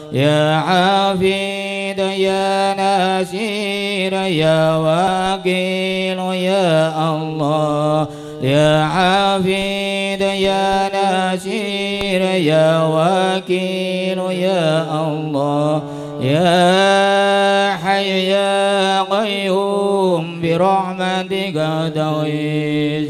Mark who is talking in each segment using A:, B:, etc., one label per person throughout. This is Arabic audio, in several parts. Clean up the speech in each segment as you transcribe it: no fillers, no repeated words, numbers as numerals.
A: يا حفيظ يا نصير يا وكيل يا الله يا حفيظ يا نصير يا وكيل يا الله يا حي يا قيوم برحمتك أستغيث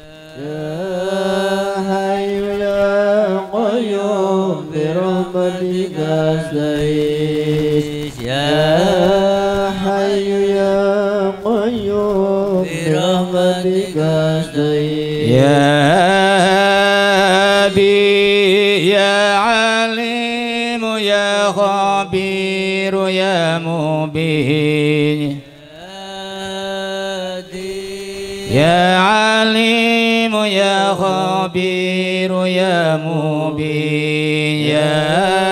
B: يا حي يا قيوم برحمتك أستغيث يا حي يا قيوم برحمتك أستغيث
A: يا هادي يا عليم يا خبير يا مبين يا عليم يا خبير يا مبين يا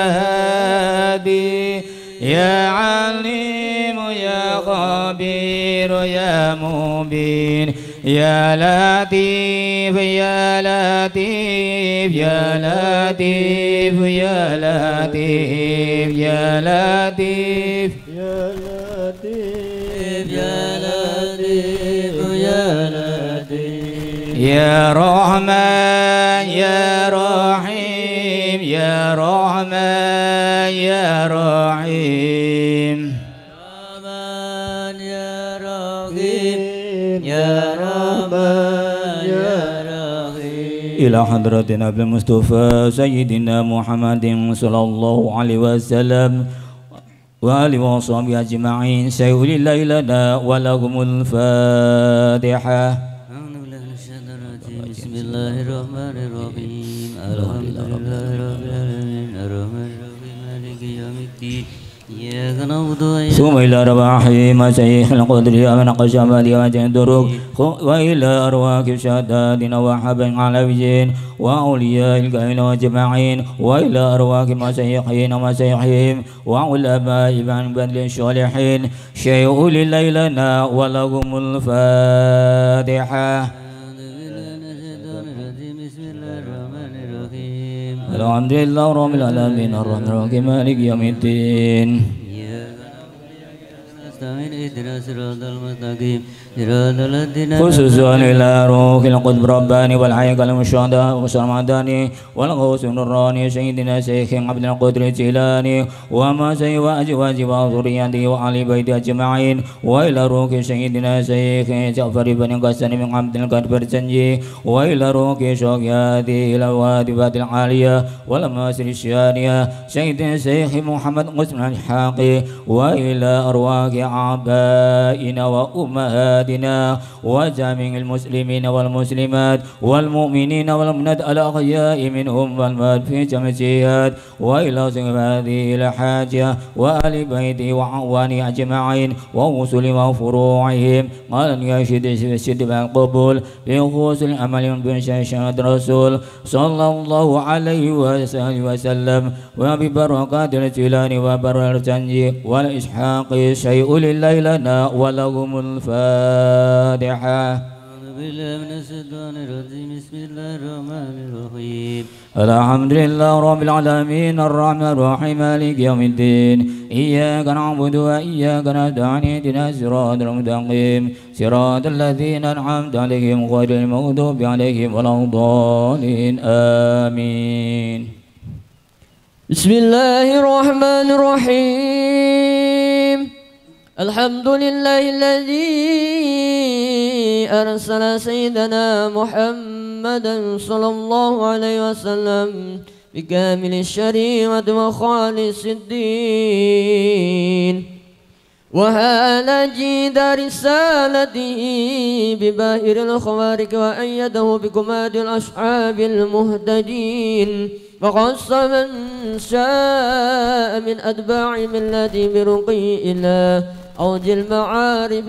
A: هادي يا عليم يا خبير يا مبين يا لطيف يا لطيف يا لطيف يا لطيف يا لطيف
B: يا لطيف يا لطيف يا لطيف
A: يا رحمن يا رحيم يا رحمن يا رحيم
B: رحمن يا رحيم يا رحمن يا رحيم
A: إلى حضرة النبي المصطفى سيدنا محمد صلى الله عليه وسلم وآله وصحبه أجمعين سيولي لنا ولهم الفاتحة.
B: أعوذ بالله من الشيطان الرجيم بسم الله الرحمن الرحيم الحمد لله رب العالمين الرحمن الرحيم مالك يوم الدين إياك نعبد وإياك
A: ثم إلى أرواح مشايخ القدر من قشمال وجه الدروك وإلى أرواح شهدائنا وحبا على وجهين وأولياء الكائن أجمعين وإلى أرواح مشايخين ومشايخهم وعلماء من بدل الصالحين شيء لليلنا ولهم الفاتحة. الحمد لله رب العالمين الرحمن الرحيم مالك يوم الدين. خصوصا إلى روح القدس رباني والحي المشهداء والسرمداني والغوث النوراني سيدنا شيخ عبد القادر الجيلاني وما سوى أزواجه وذريته وآل بيته أجمعين وإلى روح سيدنا شيخ جعفر بن قاسم بن عبد القادر الجنجي وإلى روح شوقياته إلى الوادبات العالية والماسر الشانية سيدنا شيخ محمد قسم الحاقي وإلى أرواح آبائنا وأمهاتنا وجميع المسلمين والمسلمات والمؤمنين والمؤمنات الأحياء منهم والموت في جميع الجهات وإلى صاحب هذه الحاجة وآل بيته وعوانه أجمعين ووصول وفروعهم قال يشهد الشد بالقبول بخصوص الأمل بشهادة الرسول صلى الله عليه وسلم وببركات الجيلان وبر الجنجي والإسحاق شيء لليلنا ولهم الفاتحة.
B: أعوذ بالله من الشيطان الرجيم بسم الله الرحمن الرحيم
A: الحمد لله رب العالمين الرحمن الرحيم مالك يوم الدين إياك نعبد وإياك نستعين اهدنا الصراط المستقيم صراط الذين أنعمت عليهم غير المغضوب عليهم ولا الضالين آمين.
C: بسم الله الرحمن الرحيم الحمد لله الذي أرسل سيدنا محمدا صلى الله عليه وسلم بكامل الشريعة وخالص الدين وهال جيد رسالته بباهر الخوارق وأيده بكماد الأصحاب المهتدين وخص من شاء من أتباع ملته برقي إلى أوج المعارف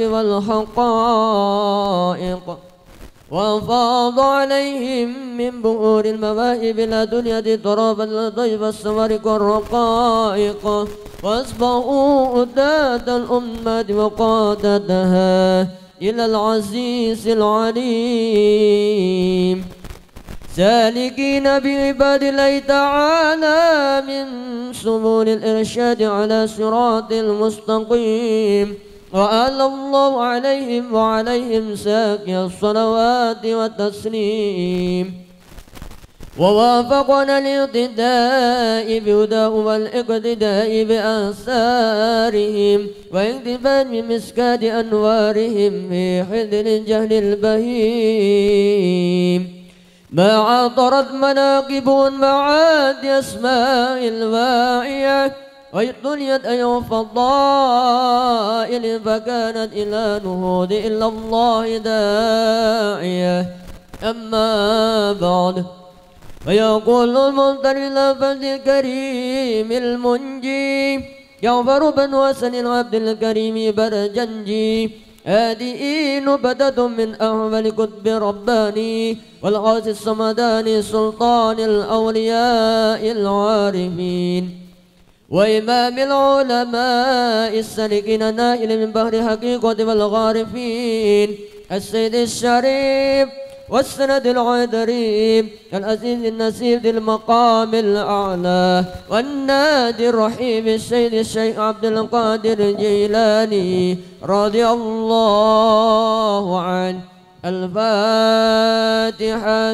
C: والحقائق وأفاض عليهم من بؤور المواهب الدنيا طرابا لطيف السوارق والرقائق وأصبحوا أداة الأمة وقادتها إلى العزيز العليم سالكين بعباد الله تعالى من سبل الإرشاد على صراط المستقيم وآل الله عليهم وعليهم ساكي الصلوات والتسليم ووافقنا الاقتداء بهداه والاقتداء بآثارهم واقتفاء بمسكات أنوارهم في حذر الجهل البهيم ما عطرت مناقب معاد أسماء الواعية ويطليت أي فضائل فكانت إلى نهوض إلا الله داعية أما بعد ويقول المنطر إلى فضل الكريم المنجي يغفر بن وسن العبد الكريم برجنجي هذه نبتة من أحوال كتب رباني والغاث الصمداني سلطان الأولياء العارفين وإمام العلماء السالكين نائل من بحر حقيقة والغارفين السيد الشريف والسند العذريم العزيز النسيب ذي المقام الأعلى والنادي الرحيم السيد الشيخ عبد القادر الجيلاني رضي الله عنه. الفاتحة.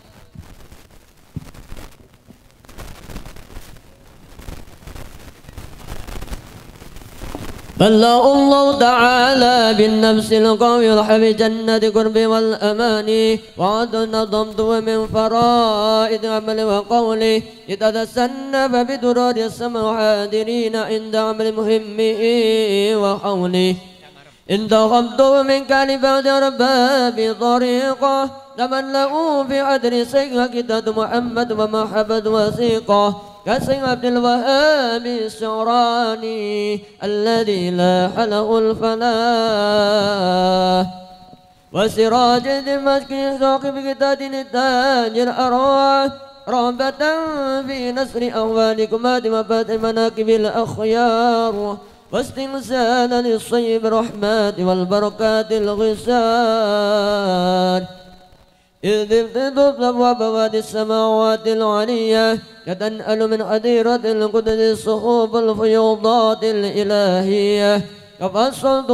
C: بلغ الله تعالى بالنفس القوي الحبي جنة قرب والأمان وعد نظمت من فرائد عمل وقولي لتتسنف بدرار السماء حاضرين عند عمل مهمه وقولي انتخبت من كلمة رباب طريقة تملأوا في عدل سيئة كتاب محمد ومحبة وثيقة كسيد عبد الوهاب الشعراني الذي لاح له الفلاح وسراج دمشق ثاقب كتاب التاج الأرواح رغبة في نصر أهوالكم وفات مناكب الأخيار واستنسالا للصيب الرحمات والبركات الغسان إذ ابتدت أبواب وادي السماوات العلية يتنأل من أديرة القدس الصخوب الفيوضات الإلهية تفصلت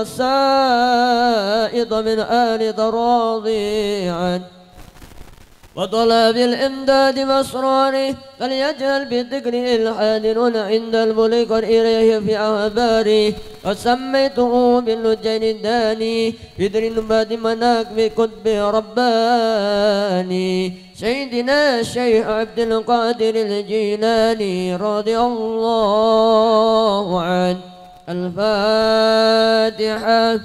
C: بمسائط من آل تراضيعا وطلب الإمداد بأسراره فليجهل بالذكر الحاضرون عند الملك إليه في أخباره وسميته باللجين الداني بدر بعد مناكب كتب رباني سيدنا الشيخ عبد القادر الجيلاني رضي الله عنه. الفاتحة.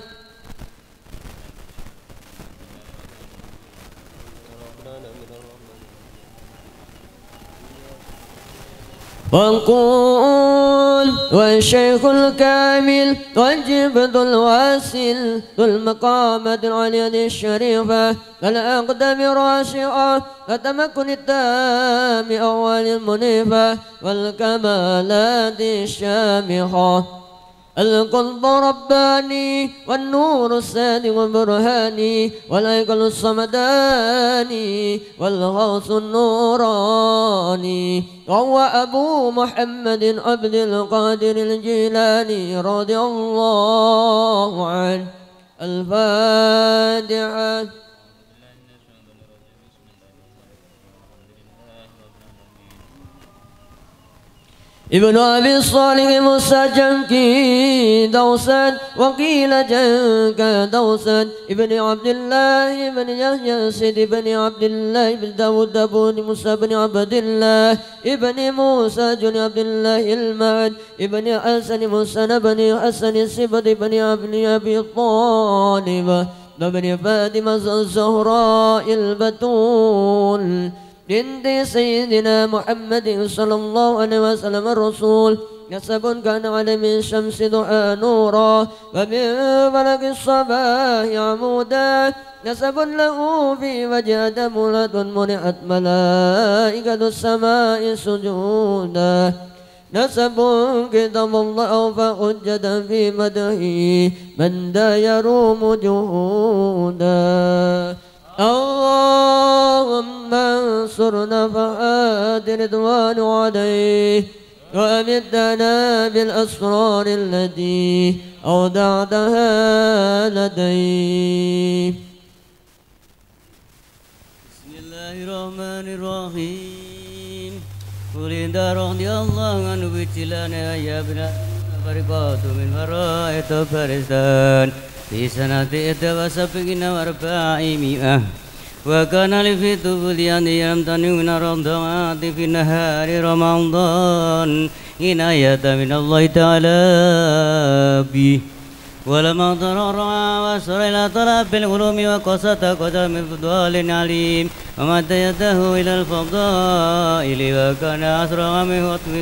C: وانقول والشيخ الكامل والجبد الواسل ذو المقامة العليا الشريفة الأقدم راشعة وتمكن التام أول المنيفة والكمالات الشامخة القلب رباني والنور الصادق البرهاني والهيكل الصمداني والغوث النوراني وهو أبو محمد عبد القادر الجيلاني رضي الله عنه. الفاتحة. ابن أبي الصالح موسى جنكي دوسا وقيل جنك دوسا ابن عبد الله بن يحيى سيد بن عبد الله بن داود بن موسى بن عبد الله ابن موسى بن عبد الله المعد ابن حسن موسى بن حسن السبط بن عبد أبي طالب بن فاطمة الزهراء البتول بنت سيدنا محمد صلى الله عليه وسلم الرسول نسب كان على من شمس ضحى نورا ومن فلك الصباح عمودا نسب له في وجه دملة منعت ملائكة السماء سجودا نسب كتب الله فحجة في مدحه من دا يروم جهودا. اللهم اللهم انصر نفحات رضوان عليه وأمدنا بالأسرار التي أودعتها لديه.
B: بسم الله الرحمن الرحيم. قل إن رضي الله عنه بجلنا يا ابن فرقات من فرائط فرستان في سنة 71 وكان لي في طفولي يمتنع من رمضان في نهار رمضان عناية من الله تعالى بي ولما ضرر وصل إلى طلب العلوم وقصة قدم فضال عليم ومد يده إلى الفضائل وكان أسرع من خطب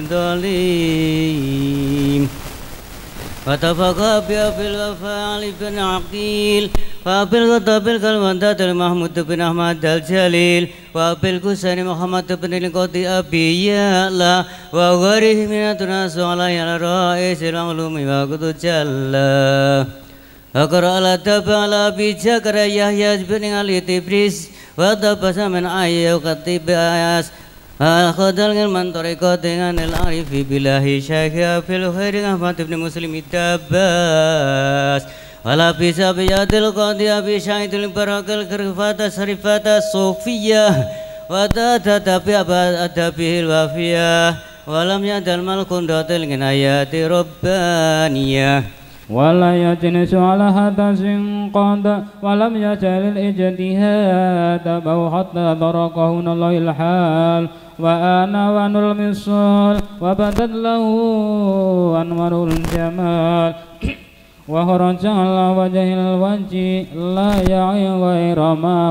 B: الضالين فتفقه في الوفاء بن عقيل وفي الغضب الكلمات المحمود بن أحمد الجليل وفي الكسر محمد بن القاضي أبي يالا وغيره من الناس على رئيس العلوم وقد جل أقرأ الأدب على أبي جكر يحيى بن علي تبريس ودبس من آية وكتب آياس أخذ من طريقة عن العارف بالله شيخ في الخير أحمد بن مسلم الدباس ولا في سبيات القاضي أبي شاهد البراك الكرفات الشريفات الصوفية ودات أدبه الوافية ولم يدل ملك ذات الغنايات ربانية
A: ولا يجلس على هذا قد ولم يزل الاجتهاد أو حتى دركه الله الحال وأنا وأنو المصال وبدت له أنوار الجمال وخرج على وجه الوجه لا يعي غير ما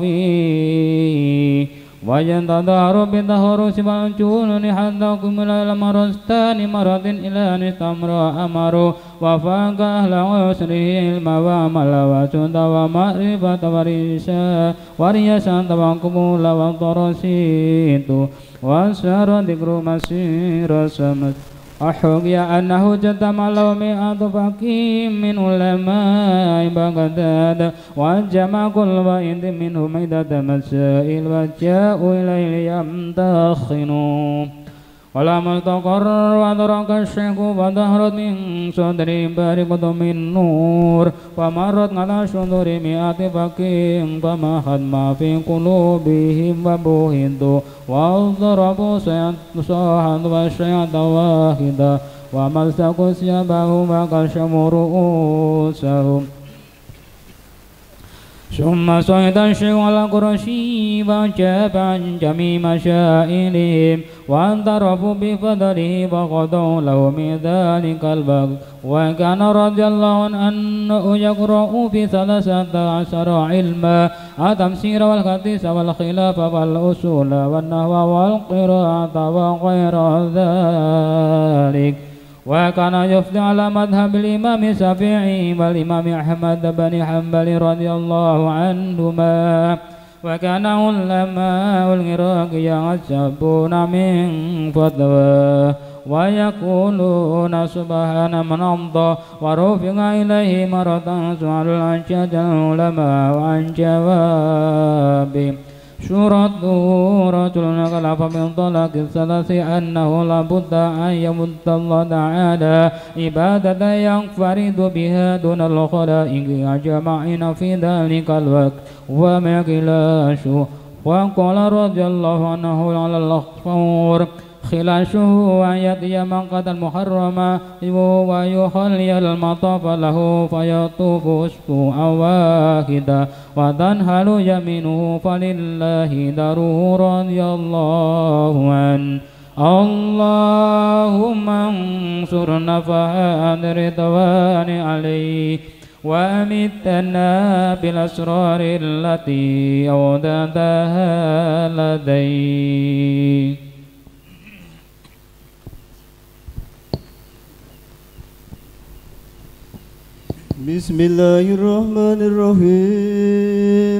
A: وفيه وينتظر بظهر سبع الجنون حتى كمل المرستان مرض إلى أن استمر أمر وفاق أهل عسره الموامل وسند ومعرفة وريشا وقبول والضرسيت وسار ذكر مسير سمت أحكي أنه جتم له 100 فقيه من علماء بغداد وجمع كل واحد منهم عدة مسائل وجاءوا إليه ليمتحنوا ولما استقر وأدرك الشيخ وظهرت من صدره بارقة من نور ومرت على صدور 100 فقيه فمحت ما في قلوبهم وبهتوا واضربوا صيحا وشيعة واحدة ومسكوا ثيابهم وكشفوا رؤوسهم ثم صعد الشيخ على القرشي وجاب عن جميع مشائلهم واعترفوا بفضله وقضوا له من ذلك الوقت وكان رضي الله عنه أنه يقرأ في 13 علما التفسير والحديث والخلاف والأصول والنحو والقراءة وغير ذلك وكان يفتي على مذهب الإمام الشافعي والإمام أحمد بن حنبل رضي الله عنهما وكان علماء العراق يعجبون من فتواه ويقولون سبحان من أمضى ورفع إليه مرة سؤال عن العلماء وعن جوابه شرط رجل خلف من طلاق الثلاث أنه لابد أن يمد الله تعالى عبادة ينفرد بها دون الخلائق أجمعين في ذلك الوقت ومقلاشه وقال رضي الله عنه على الأخفور خلاشه أن يأتي منقذ المحرم ويخلي المطاف له فيطوف أسبوعا واحدا وتنهل يمينه فلله داره رضي الله عنه اللهم انصر نفحات رضوان عليه وأمتنا بالأسرار التي أودعتها لديه.
D: بسم الله الرحمن الرحيم.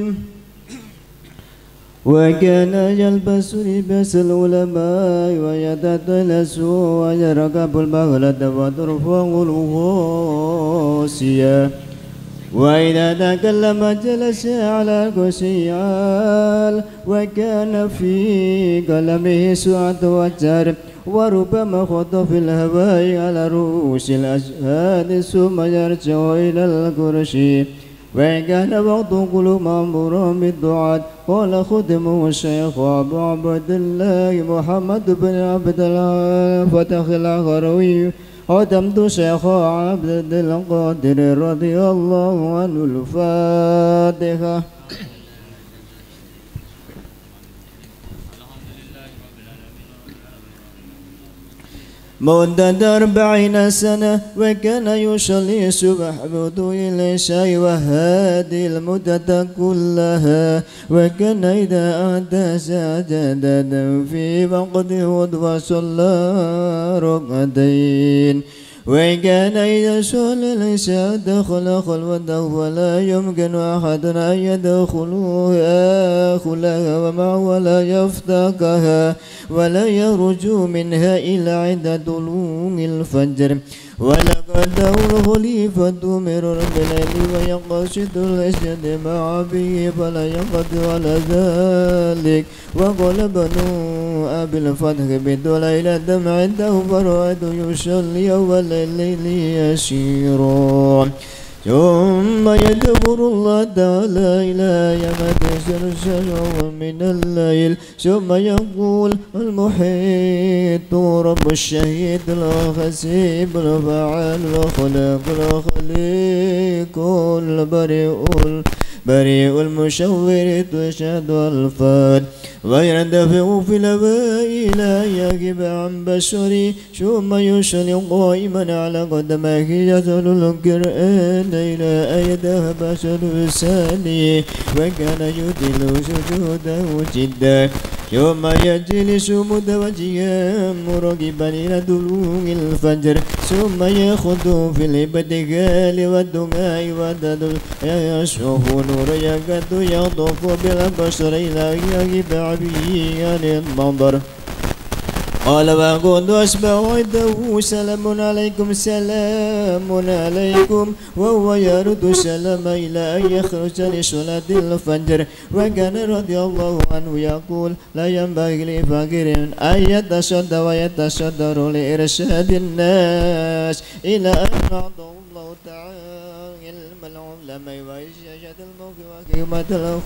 D: وكان يلبس لباس العلماء ويتدلس ويركب البغلة وترفع الغوصية وإذا تكلم جلس على كرسي عال وكان في قلمه سعة وجر وربما خط في الهواء على رؤوس الأشهاد ثم يرجع إلى الكرسي وإن كان وقت قلوب مأمورا بالدعاء قال خدمه الشيخ أبو عبد الله محمد بن عبد الفتح الغروي خدمت الشيخ عبد القادر رضي الله عنه. الفاتحة. مدة 40 سنة وكان يصلي الصبح بوضوء العشاء وهذه المدة كلها وكان إذا أتى سجدة في وقت الوضوء صلى ركعتين وكان إذا صلى العشاء دخل خلوته ولا يمكن أحد أن يدخلها ولا يفتقها ولا يخرج منها إلا عند طلوع الفجر ولقد الخليفة مرر بالليل ويقصد الأسجد مع أبيه فلا يقدر على ذلك وقال بنو أبي الفتح بالليل دم عنده فرأيت يصلي والليل يسيرا ثم يذكر الله تعالى إلى يوم من الليل ثم يقول المحيط رب الشهيد الخسيب الفعال الخلاق الخليق البريء المشور تشهد الفات ويندفع في الهواء لا يغيب عن بشري ثم يصلي قائما على قدميه يتل القرآن إلى أن يذهب بشر الثاني وكان يطيل سجوده جدا ثم يجلس متوجها مراقبا إلى طلوع الفجر ثم يخوض في الابتهال والدعاء والتدل يشوف نور يكاد يطوف بالبشر إلى يغيب به عن المنظر قال وكنت أسمع عنده سلام عليكم وهو يرد السلام إلى أن يخرج لصلاة الفجر وكان رضي الله عنه يقول لا ينبغي لفقير أن يتصدى ويتصدر لإرشاد الناس إلى أن أعطاه الله تعالى علم العلماء وإشاشة الموت وحكمة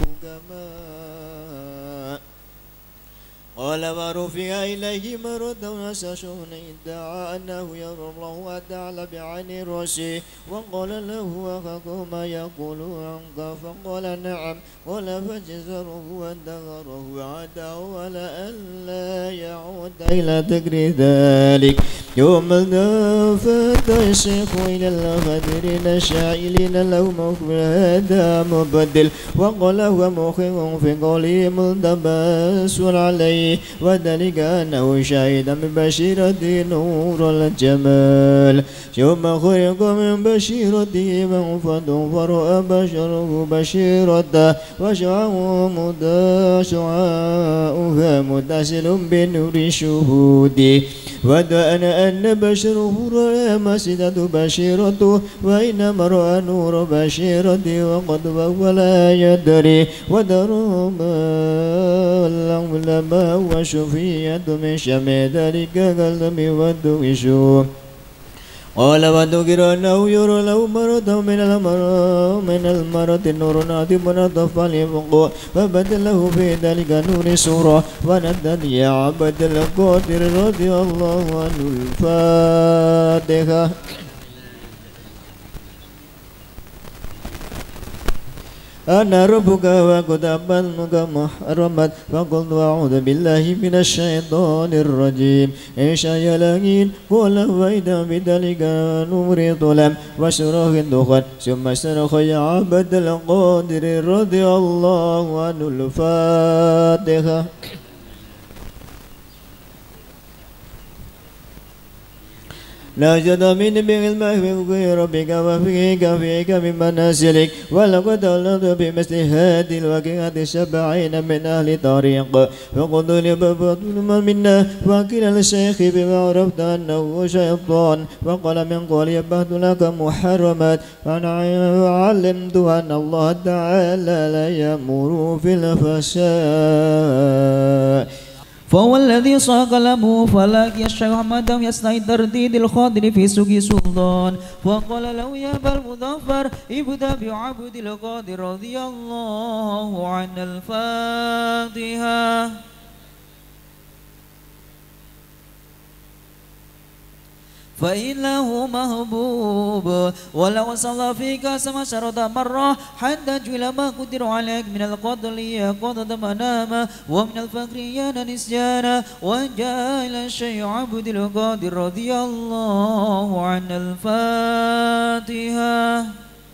D: الحكماء قال ورفع إليه مرة أساسون ادعى أنه يرى الله تعالى بعين رأسه وقال له أخاك ما يقول عنك فقال نعم قال فجزره وادغره وعده على أن لا يعود إلى ذكر ذلك يوم فات الشيخ إلى الغدرين شائلين له مقبل هذا مبدل وقال هو مخير في قوله ملتبس عليه وذلك أنه شهد من بشيرته نور الجمال ثم خلق من بشيرته منفذ فرأى بشره بشيرته وشعاؤها متصل بنور شهوده ودأنا أن بشره رأى مسجد بشيرته وإنما رأى نور بشيرته وقد وهو لا يدري ودرى العلماء وشفية من شمع ذلك قلب والدوشو قال وذكر أنه يرى له مرة من المرة نور عظيم نطف الفوق فبدله في ذلك نور سورة وندى يا عبد القادر رضي الله عنه. الفاتحة. أنا ربك وقد أبلغك محرمت فقلت أعوذ بالله من الشيطان الرجيم إيش يلاقين قل وإذا بذلك نور ظلم وشرخ الدخان ثم شرخ يا عبد القادر رضي الله عنه. الفاتحة. لا جد من بعلم ربك وفيك من منازلك ولقد أولد بمثل هذه الواقعة 70 من أهل طريق فقلت لبطل منا وكل الشيخ بما عرفت أنه شيطان وقال من قول يبهت لك محرمات وعلمت أن الله تعالى لا يأمر في الفحشاء
E: فهو الذي صاغ له فلاك الشيخ محمد يصنع ترديد الخاطر في سوق سلطان وقال له يا أبا المظفر ابدأ بعبد القادر رضي الله عن الفاتحة. فإنه محبوب ولو صلى فيك 10 مرة حتى جل ما قدر عليك من القتل قد منام ومن الفقر نسيانا وجاء إلى الشيء عبد القادر رضي الله عن الفاتحة.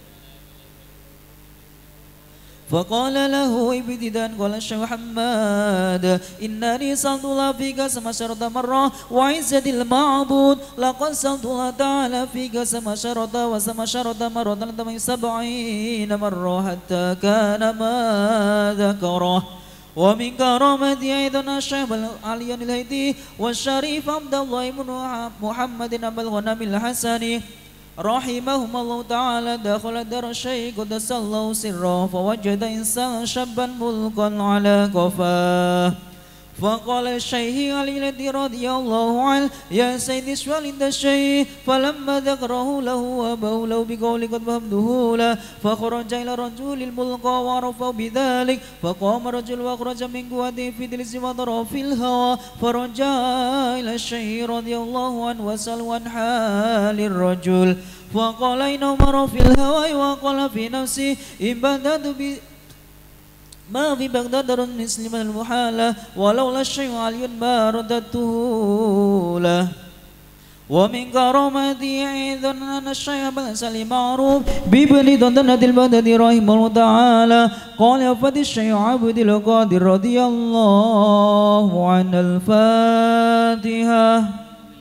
E: فقال له ابتداء قال الشيخ محمد إنني صلت الله فيك 10 مرة وعزة المعبود لقد صلت الله تعالى فيك 10 مرة 70 مرة حتى كان ما ذكره. ومن كرامته أيضا الشيخ علي الهيدي والشريف عبد الله بن محمد أبا الغنم الحسني رحمهم الله تعالى دخل دار الشيخ قدس الله سره فوجد إنسانا شابا ملقا على قفاه فقال الشيخ علي رضي الله عنه يا سيدي اشفع عند الشيخ فلما ذكره له أباه له بقول قد فهمته له فخرج إلى رجل الملقى وعرفه بذلك فقام رجل وأخرج من قوته في دلس وضرب في الهوى فرجع إلى الشيخ رضي الله عنه وسأل عن حال الرجل فقال إن مر في الهوى وقال في نفسه إن بدأت ما في بغداد المسلم المحالة ولولا الشيء علي ما رددته له. ومن كرامته أيضا أن الشيخ بن سليم معروف بابن دندنة البغدادي رحمه الله تعالى قال فتى الشيخ عبد القادر رضي الله عن الفاتحة.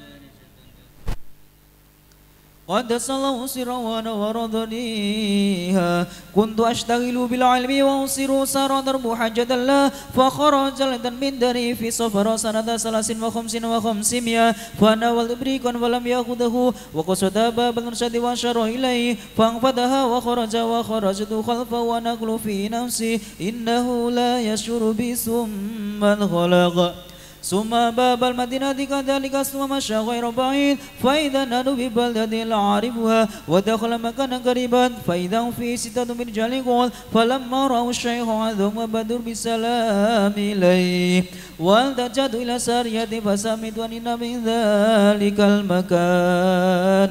E: قدس الله سرا ونور ضنيها كنت أشتغل بالعلم وأنصر سار ضرب حجة الله فخرج لدى من دري في صفر سنة 53 فناول إبريقا ولم يأخذه وقصد باب الرشد وأشار إليه فانفذها وخرجت خلفه ونقل في نفسي إنه لا يشعر بثم الخلق ثم باب المدينة كذلك ثم مشى غير بعيد فإذا نادوا ببلدة لا عارفها ودخل مكانا قريبا فإذا في 6 رجال قال فلما رأوا الشيخ عظم بدر بالسلام إليه والتجأت إلى سارية فسمعت أن من ذلك المكان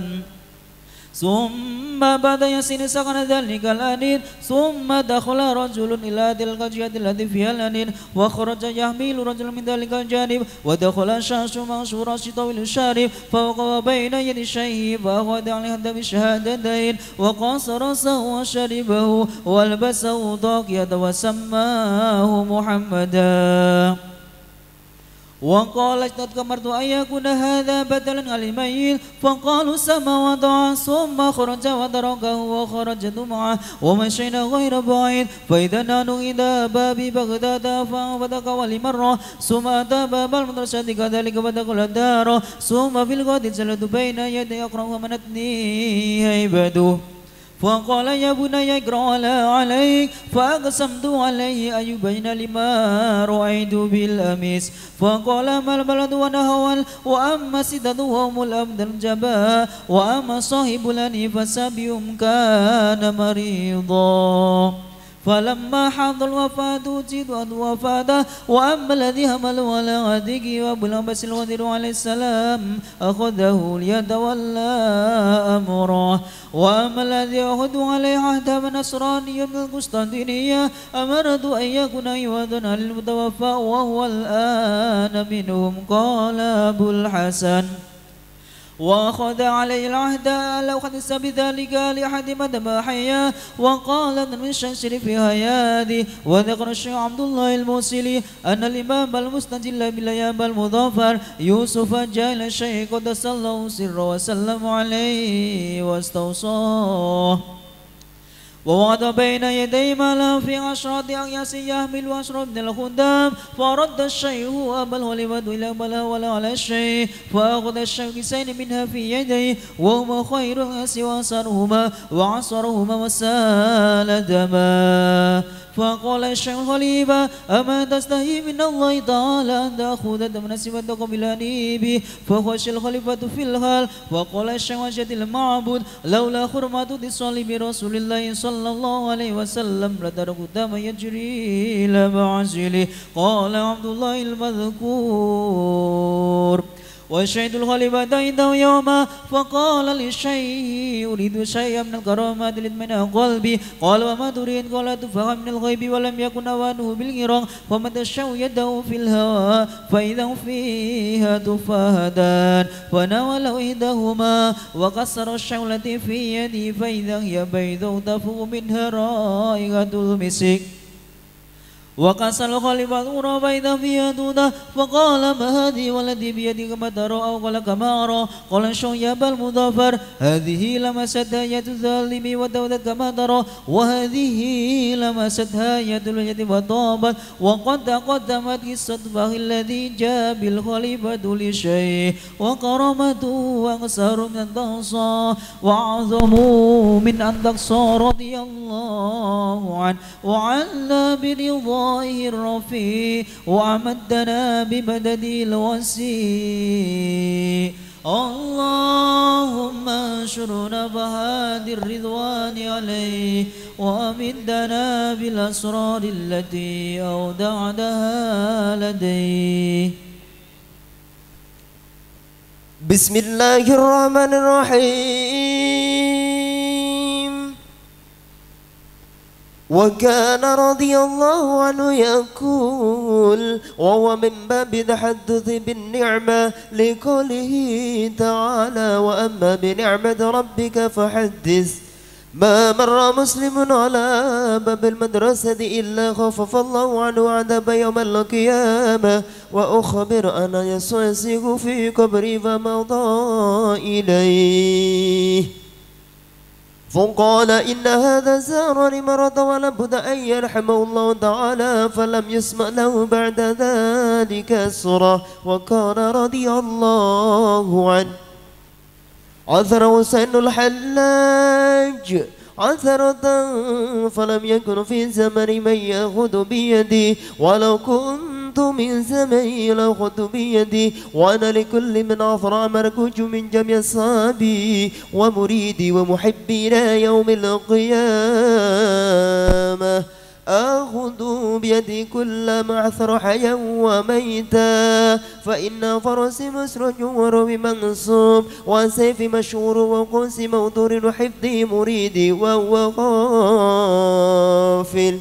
E: ثم بدأ يسير سكن ذلك الأنين ثم دخل رجل إلى تلك الجهة التي فيها الأنين وخرج يحمل رجل من ذلك الجانب ودخل الشاش منشور طويل الشارب فوقف بين يدي الشيخ فأخذ عليه بالشهادتين وقص رأسه وشربه والبسه طاقية وسماه محمدا. وقال اشتدت كمرت أن يكون هذا بدلا على الميت فقالوا سما وضع ثم خرج ودركه وخرج دمعه ومشينا غير بعيد فإذا نحن إلى باب بغداد فبدك ولمرة ثم أتى باب المدرسة كذلك بدخل الدار ثم في الغد جلست بين يدي أقرأ ومنتني هيبته فقال يا بني اقرأ عليك فأقسمت عليه أن يبين لما رأيت بالأمس فقال ما البلد ونهوال وأما سدد وهم الأبد الجباء وأما صاحب الأنيف فسبيهم كان مريضا فلما حضر الوفاة أجيد وفاته وأما الذي همل ولا غدق وأبو العباس الوزير عليه السلام أخذه ليتولى أمره وأما الذي أخذ عليه عهد نصراني من القسطنطينية أمرت أن يكون يوذن للمتوفى وهو الآن منهم قال أبو الحسن وأخذ علي العهد لو حدث بذلك لأحد مدى حيا وقال ابن المستنصر في هيادي. وذكر الشيخ عبد الله الموصلي أن الإمام المستجل بالأيام المظفر يوسف جاء إلى الشيخ قدس الله سره وسلم عليه واستوصاه ووعد بين يدي مالا في عشرة أقياس يحمل عشرة من الخدام. فرد الشيخ أبا الوليد إلى بلا ولا على الشيء فأخذ الشيخ كيسين منها في يديه وهما خير الناس وأسرهما وعصرهما وسال دما. فقال الشيخ الخليفة أما تستحي من الله تعالى أن تأخذ دم نسبتك بالأنيب. فخشي الخليفة في الحال فقال الشيخ وجد المعبود لولا حرمة صليب رسول الله صلى الله عليه وسلم لترك الدم يجري إلى معزله. قال عبد الله المذكور. وشهد الخليفة عنده يوما فقال للشيء أريد شيئا من الكرامات لتمنع قلبي. قال وما تريد؟ قال تفهم من الغيب ولم يكن أوانه بالغرام. فمد الشيء يده في الهواء فإذا فيها تفاهدان فناول إحداهما وكسر الشيء التي في يدي فإذا هي بيضاء تفوح منها رائحة المسك. وكسر الخليفة الأخرى فإذا فيها دودة فقال ما هذه والذي بيدك ما ترى أو قال كما أرى. قال الشيخ يا أبا المظفر هذه لمستها يد الظالم ودودت كما ترى وهذه لمستها يد اليد وطابت. وقد تقدمت قصة فخ الذي جاء بالخليفة لشيء وكرامته أكثر من أن تحصى وأعظم من أن تقصى رضي الله عنه وعنا برضاه الرفيع وأمدنا بمدد الوسيع. اللهم انشرنا بهذه الرضوان عليه وأمدنا بالأسرار التي أودعتها لديه.
C: بسم الله الرحمن الرحيم. وكان رضي الله عنه يقول وهو من باب التحدث بالنعمة لقوله تعالى وأما بنعمة ربك فحدث. ما مر مسلم على باب المدرسة إلا خفف الله عنه عذاب يوم القيامة وأخبر أن يسوع في قبري فمضى إليه فقال إن هذا زارني مرض ولابد أن يرحمه الله تعالى فلم يسمع له بعد ذلك سرة. وكان رضي الله عنه عثر حسين الحلاج عثرة فلم يكن في زمن من يأخذ بيدي ولو كنت من زمني لأخذ بيدي وأنا لكل من عثر مركوج من جميع أصحابي ومريدي ومحبي إلى يوم القيامة أخذ بيدي كل معثر حيا وميتا فإن فرس مسرج ورمي منصوب وسيف مشهور وقوس موتور وحفظي مريدي وهو غافل.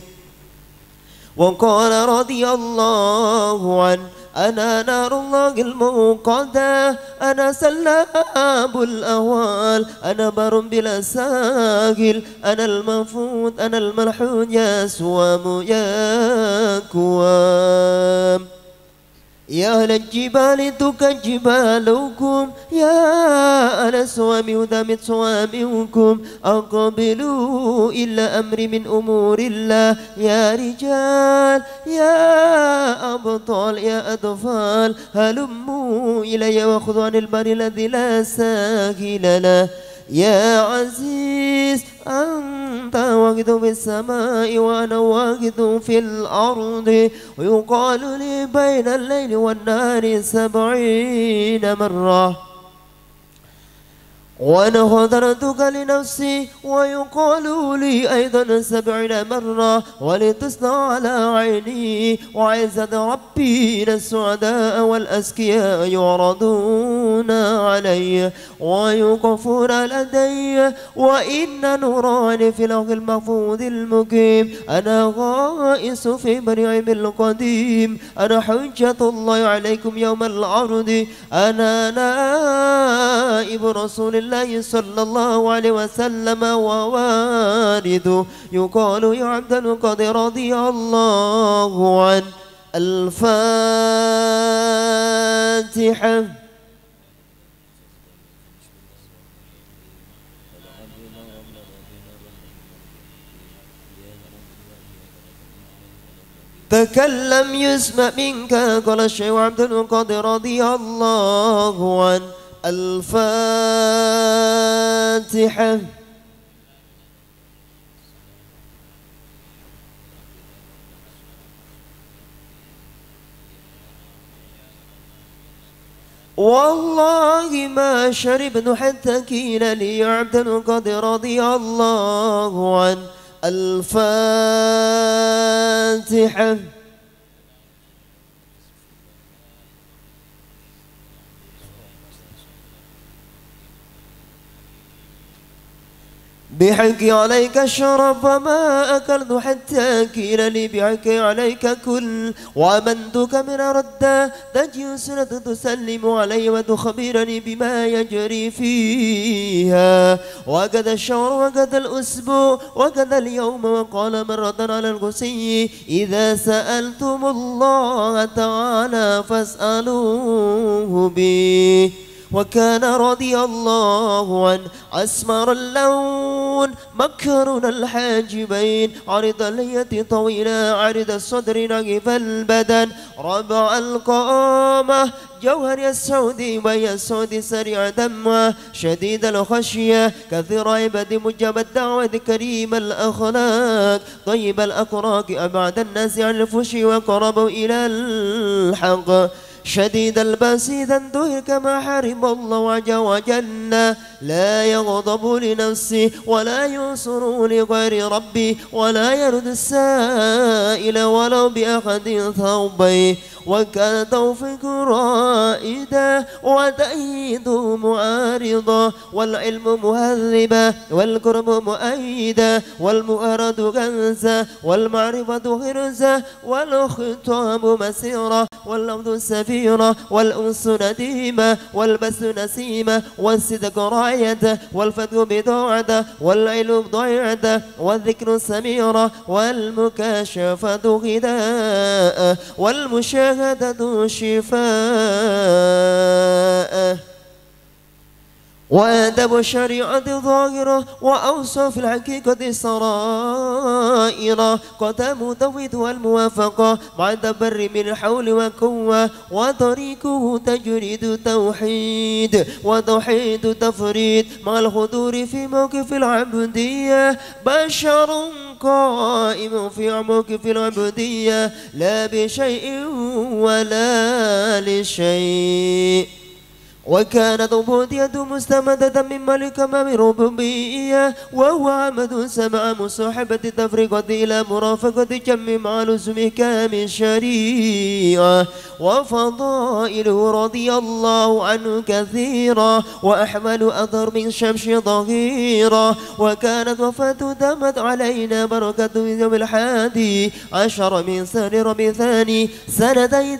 C: وقال رضي الله عنه أنا نار الله الموقدة أنا سلاب الأهوال أنا بر بلا ساهل أنا المفوت أنا الملحون يا سوام يا كوام. يا أهل الجبال تك جبالكم يا أهل السوام ودامت سوامكم أقبلوا إلا أمر من أمور الله يا رجال يا أبطال يا أطفال هلموا إلي وخذوا عن البر الذي لا ساهل له. يا عزيز أنت واقد في السماء وأنا واقد في الأرض ويقال لي بين الليل والنهار 70 مرة. وأنا حضرتك لنفسي ويقال لي أيضا 70 مرة ولتصنع على عيني وعزة ربي السعداء والأسكياء يعرضون علي ويوقفون لدي وإن نوران في لوح المحفوظ المقيم أنا غائس في مريم القديم أنا حجة الله عليكم يوم العرض أنا نائب رسول الله صلى الله عليه وسلم ووالده يقال يا عبد القادر رضي الله عنه. الفاتحة. تكلم يسمع منك قال الشيخ عبد القادر رضي الله عنه. الفاتحة. والله ما شربت حتى كيل لي عبد القادر رضي الله عنه. الفاتحة. بحقي عليك الشرف وما أكلت حتى كيل لي بحقي عليك كل وأمنتك من رد تجي سنة تسلم علي وتخبرني بما يجري فيها وقد الشهر وقد الأسبوع وقد اليوم وقال مرة على القسي إذا سألتم الله تعالى فاسألوه بي. وكان رضي الله عنه أسمر اللون مكرون الحاجبين عرض اليد طويلة عرض الصدر نجف البدن ربع القامة جوهر السود وهي السود سريع دمه شديد الخشية كثير عباد مجاب الدعوة كريم الأخلاق طيب الأقراق أبعد الناس عن الفحش وقربوا إلى الحق شديد البأس إذا انتهك ما حرم الله عز وجل لا يغضب لنفسه ولا ينصر لغير ربي ولا يرد السائل ولو بأحد ثوبيه وكان توفيق رائدا وتأييد معارضا والعلم مهذبا والكرم مؤيدا والمؤرد كنزا والمعرفة غرزا والخطاب مسيرا واللفظ سفيرا والأنس نديما والبس نسيما والصدق راية والفتح بضاعة والعلم ضيعة والذكر سميرا والمكاشفة غداء والمشاهدة شفاء وآداب الشريعة ظاهرة وأوصاف الحقيقة سرائر قدام توحيد والموافقة مع التبر من الحول وقوة وطريقه تجريد توحيد وتوحيد تفريد مع الحضور في موقف العبودية بشر قائم في موقف العبودية لا بشيء ولا لشيء وكانت عبوديته مستمدة من ملك أمام الربوبية وهو عمد سمع مصاحبة التفرقة إلى مرافقة جم مع لزوم كامل شريعة وفضائله رضي الله عنه كثيرا وأحمل أثر من شمس ظهيرا وكانت وفاته دامت علينا بركة يوم 11 من سنة ربيع ثاني سنة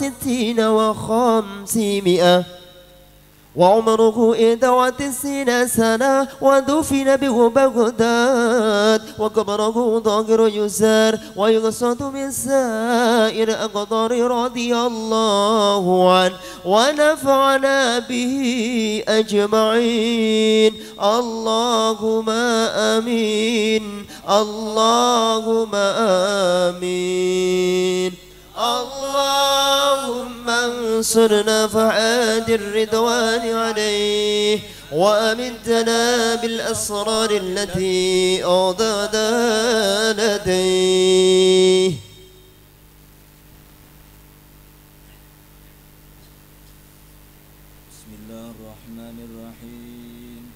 C: 61 و500 وعمره 91 سنة ودفن بغداد وقبره ظاهر يزار ويقصد من سائر أقدار رضي الله عنه ونفعنا به أجمعين اللهم آمين اللهم آمين اللهم انصرنا فعاد الرضوان عليه وأمدنا بالأسرار التي أعداد لديه.
E: بسم الله الرحمن الرحيم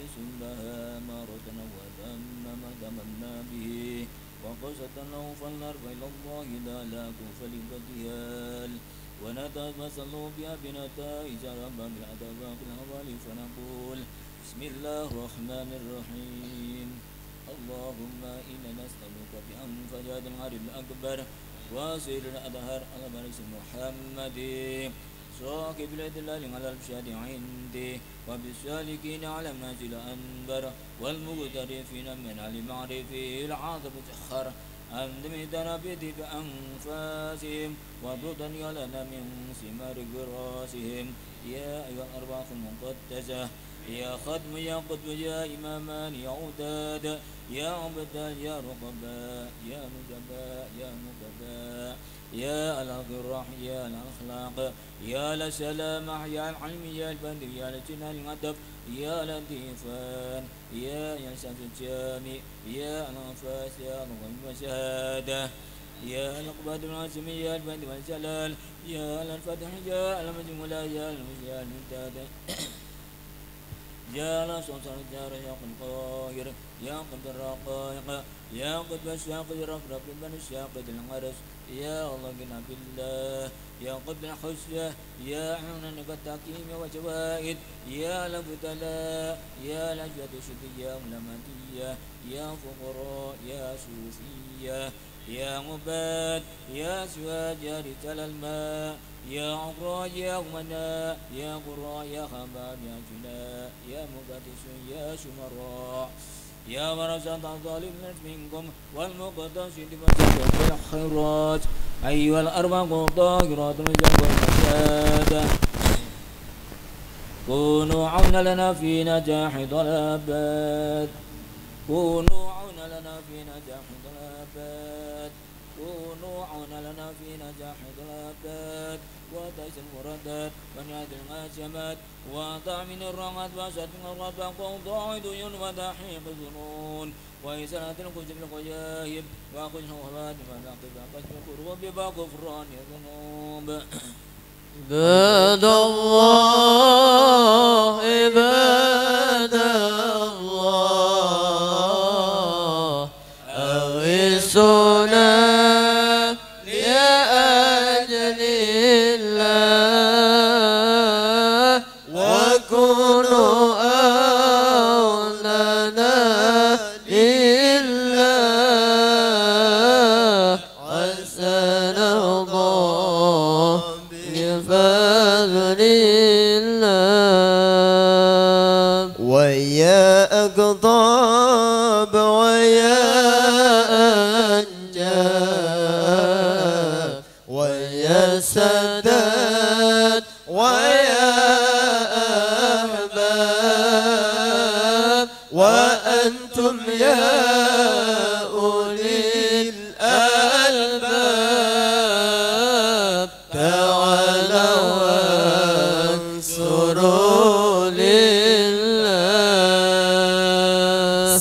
A: لها مرتنا وذم ما ذممنا به وقصة له فلنرجع إلى الله لا لاك فلبتيال ونتمثل بها بنتائج ربا بالأدبات الأول فنقول بسم الله الرحمن الرحيم اللهم إنا نسألك بأنفجاد العرب الأكبر وسير الأدهار على بارك محمد صاحب الإدلال على البشاد عندي وبالسالكين على منازل أنبر والمغترفين من علم معرفه العاطف تأخر أندمتنا بيدي بأنفاسهم وضدني لنا من ثمار جراسهم يا أيها الأرواح المقدسة يا ختم يا قطب يا إمامان يا عداد يا عبدا يا رقباء يا نجباء يا نقباء يا الأغراح يا الأخلاق يا لسلامة يا العلم يا البدر يا لجنان الأدب يا لطيفان يا يسعد الجامع يا الأنفاس يا الغيب والشهادة يا الأقباد العاصم يا البدر والجلال يا الفتح يا المجمول يا المجتهد يا لصوص الجار يا قد القاهر يا قد الرقائق يا قد الشاق رب من الشاق العرس يا الله قنا بالله يا قد الحسنى يا عون التحكيم وجوائد يا لبتلاء يا لجد شدية ملمتية يا فقراء يا صوفية يا عباد يا سواج يا رجال الماء يا عقراء يا أمنا يا قراء يا خباب يا جلاء يا مقدس يا شمراء يا ورثة الظالم منكم والمقتصد في الخيرات أيها الأربع الطاهرات الجنب والمسادة كونوا عونا لنا في نجاح طلبات كونوا عونا لنا في نجاح طلبات كونوا عونا لنا في نجاح طلبات وتيس المرادات ونعد الماشمات وضع من الرغد وشد الرد وقوضاع ديون وتحقيق الظنون وإسالة الكتب القياهب وأخذ الهوات ونعطف قسم القلوب بغفران الذنوب
C: عباد الله عباد الله أغثنا لأجل الله وكونوا أولنا لله حسن الله بفضل الله ويا أقطاب ويا أنجاب ويا سداد ويا أحباب وأنتم يا أولي الألباب تعالوا وانصروا لله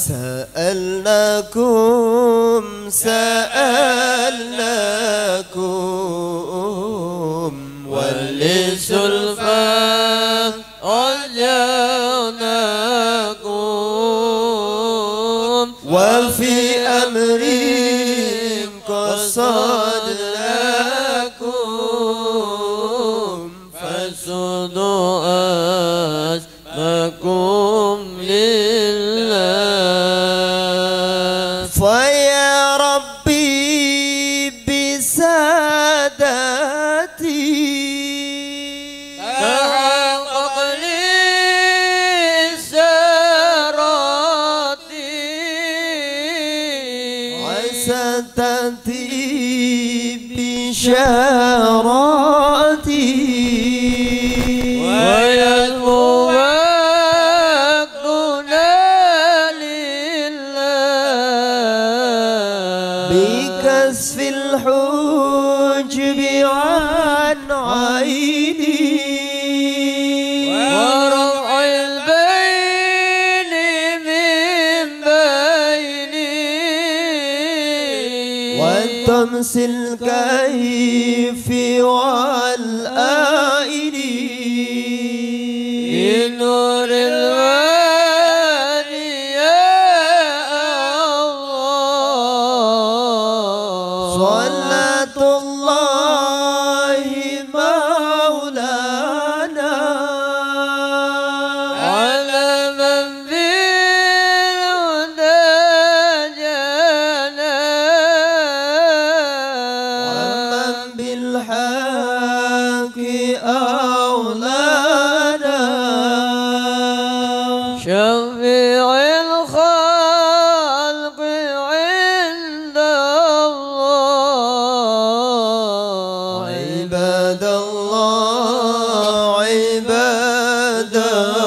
C: سألناكم ولسلفا رجعناكم وفي أمر قصدناكم فاسدوا أسمكم لله فيا ربي بسادتي تحقق لي سراتي وستأتي بشاراتي ويدعو وقتنا لله بكسف الحجب عن عيني ورفع البين من بيني والطمس الكيف والآئن بنور الوحي شفيع الخلق عند الله
D: عباد الله عباد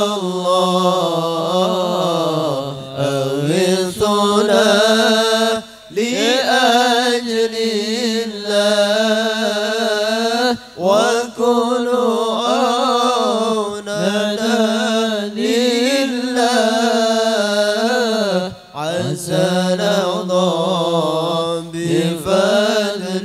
D: الله أغثنا لأجل الله وكونوا عوننا لله عسى نرضى بفضل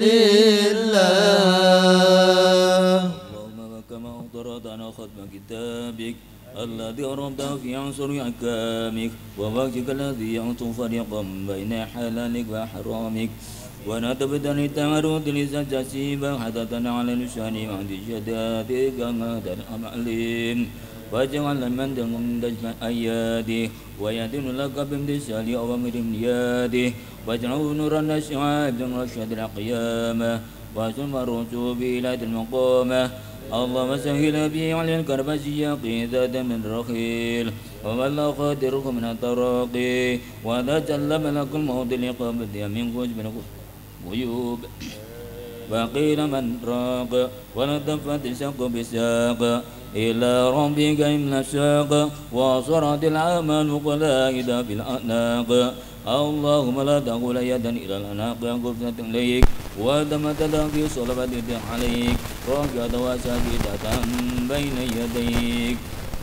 D: الله.
A: اللهم وكما أقدرتنا ختم كتابك الذي أرمت في عنصر أحكامك ووقتك الذي يعطي فريقا بين حلالك وحرامك ونتبدل التعرض لسجاسيبا حتى على لسان عند شدادك مدى الأمالين واجعل من دمم دجم أياده ويدين لك بامتثال أوامر ياده واجعله نورا نشعا رشد القيامة وثم الرسوب إلى المقامة. اللهم سهل به على الكربسية قيادة من رخيل ومن قادره من التراقي وذا جل ملك الموت لقبض من كتب غيوب وقيل من راق ولتفت ساق بساق إلى ربك المساق وصرت الأعمال قلائد في الأعناق. اللهم لا تقول يدا إلى الأعناق قفزة إليك ودمت في صلبة عليك راكعة وساجدة بين يديك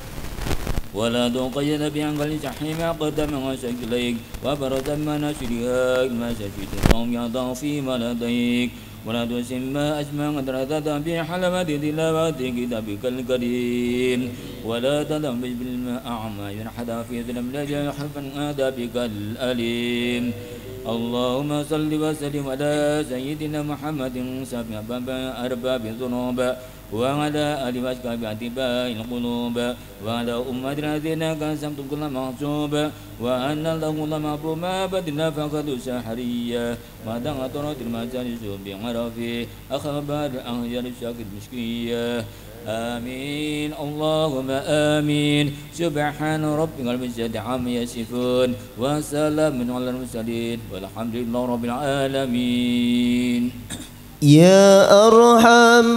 A: ولا تقيد بعقل الجحيم قدم وشكليك وبرز مناشرها المساجد قوم يضع فيما لديك ولا تسمى أسماء قدرة بحلمة تلاوة كتابك الكريم ولا تلبس بالماء أعمى ينحدى في ظلم لجل حرفا آدابك الأليم. اللهم صل وسلم على سيدنا محمد سابع أرباب الذنوب وعلى آل وأصحاب أتباع القلوب وعلى أمتنا الذين كسبت كل محسوب وأن له المعبود ما بدنا فقد سحرية ما دعت المجالس بعرفه أخبار أهل الشاكر المشكية. آمين اللهم آمين. سبحان ربك رب العزة عما يصفون وسلام على المرسلين والحمد لله رب العالمين.
D: يا أرحم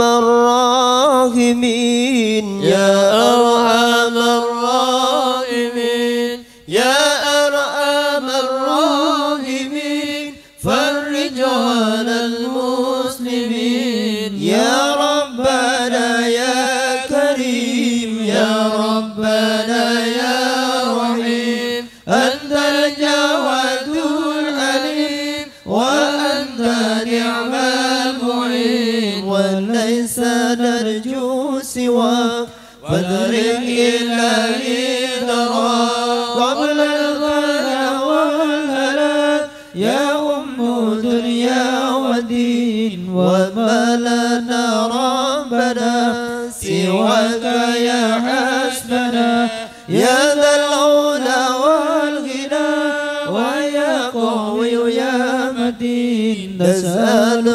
D: الراحمين يا أرحم الراحمين يا أرحم الراحمين فرج على المسلمين يا ربنا يا كريم يا ربنا يا رحيم أنت الجواد العليم وأنت نعم وليس نرجو سواك فادرك إلهي ذرى قبل الغلا والهلاك يا أم دنيا ودين وما لنا ربنا سواك يا حسبنا يا ذا العلا والغنى ويا قوي يا متين نسأل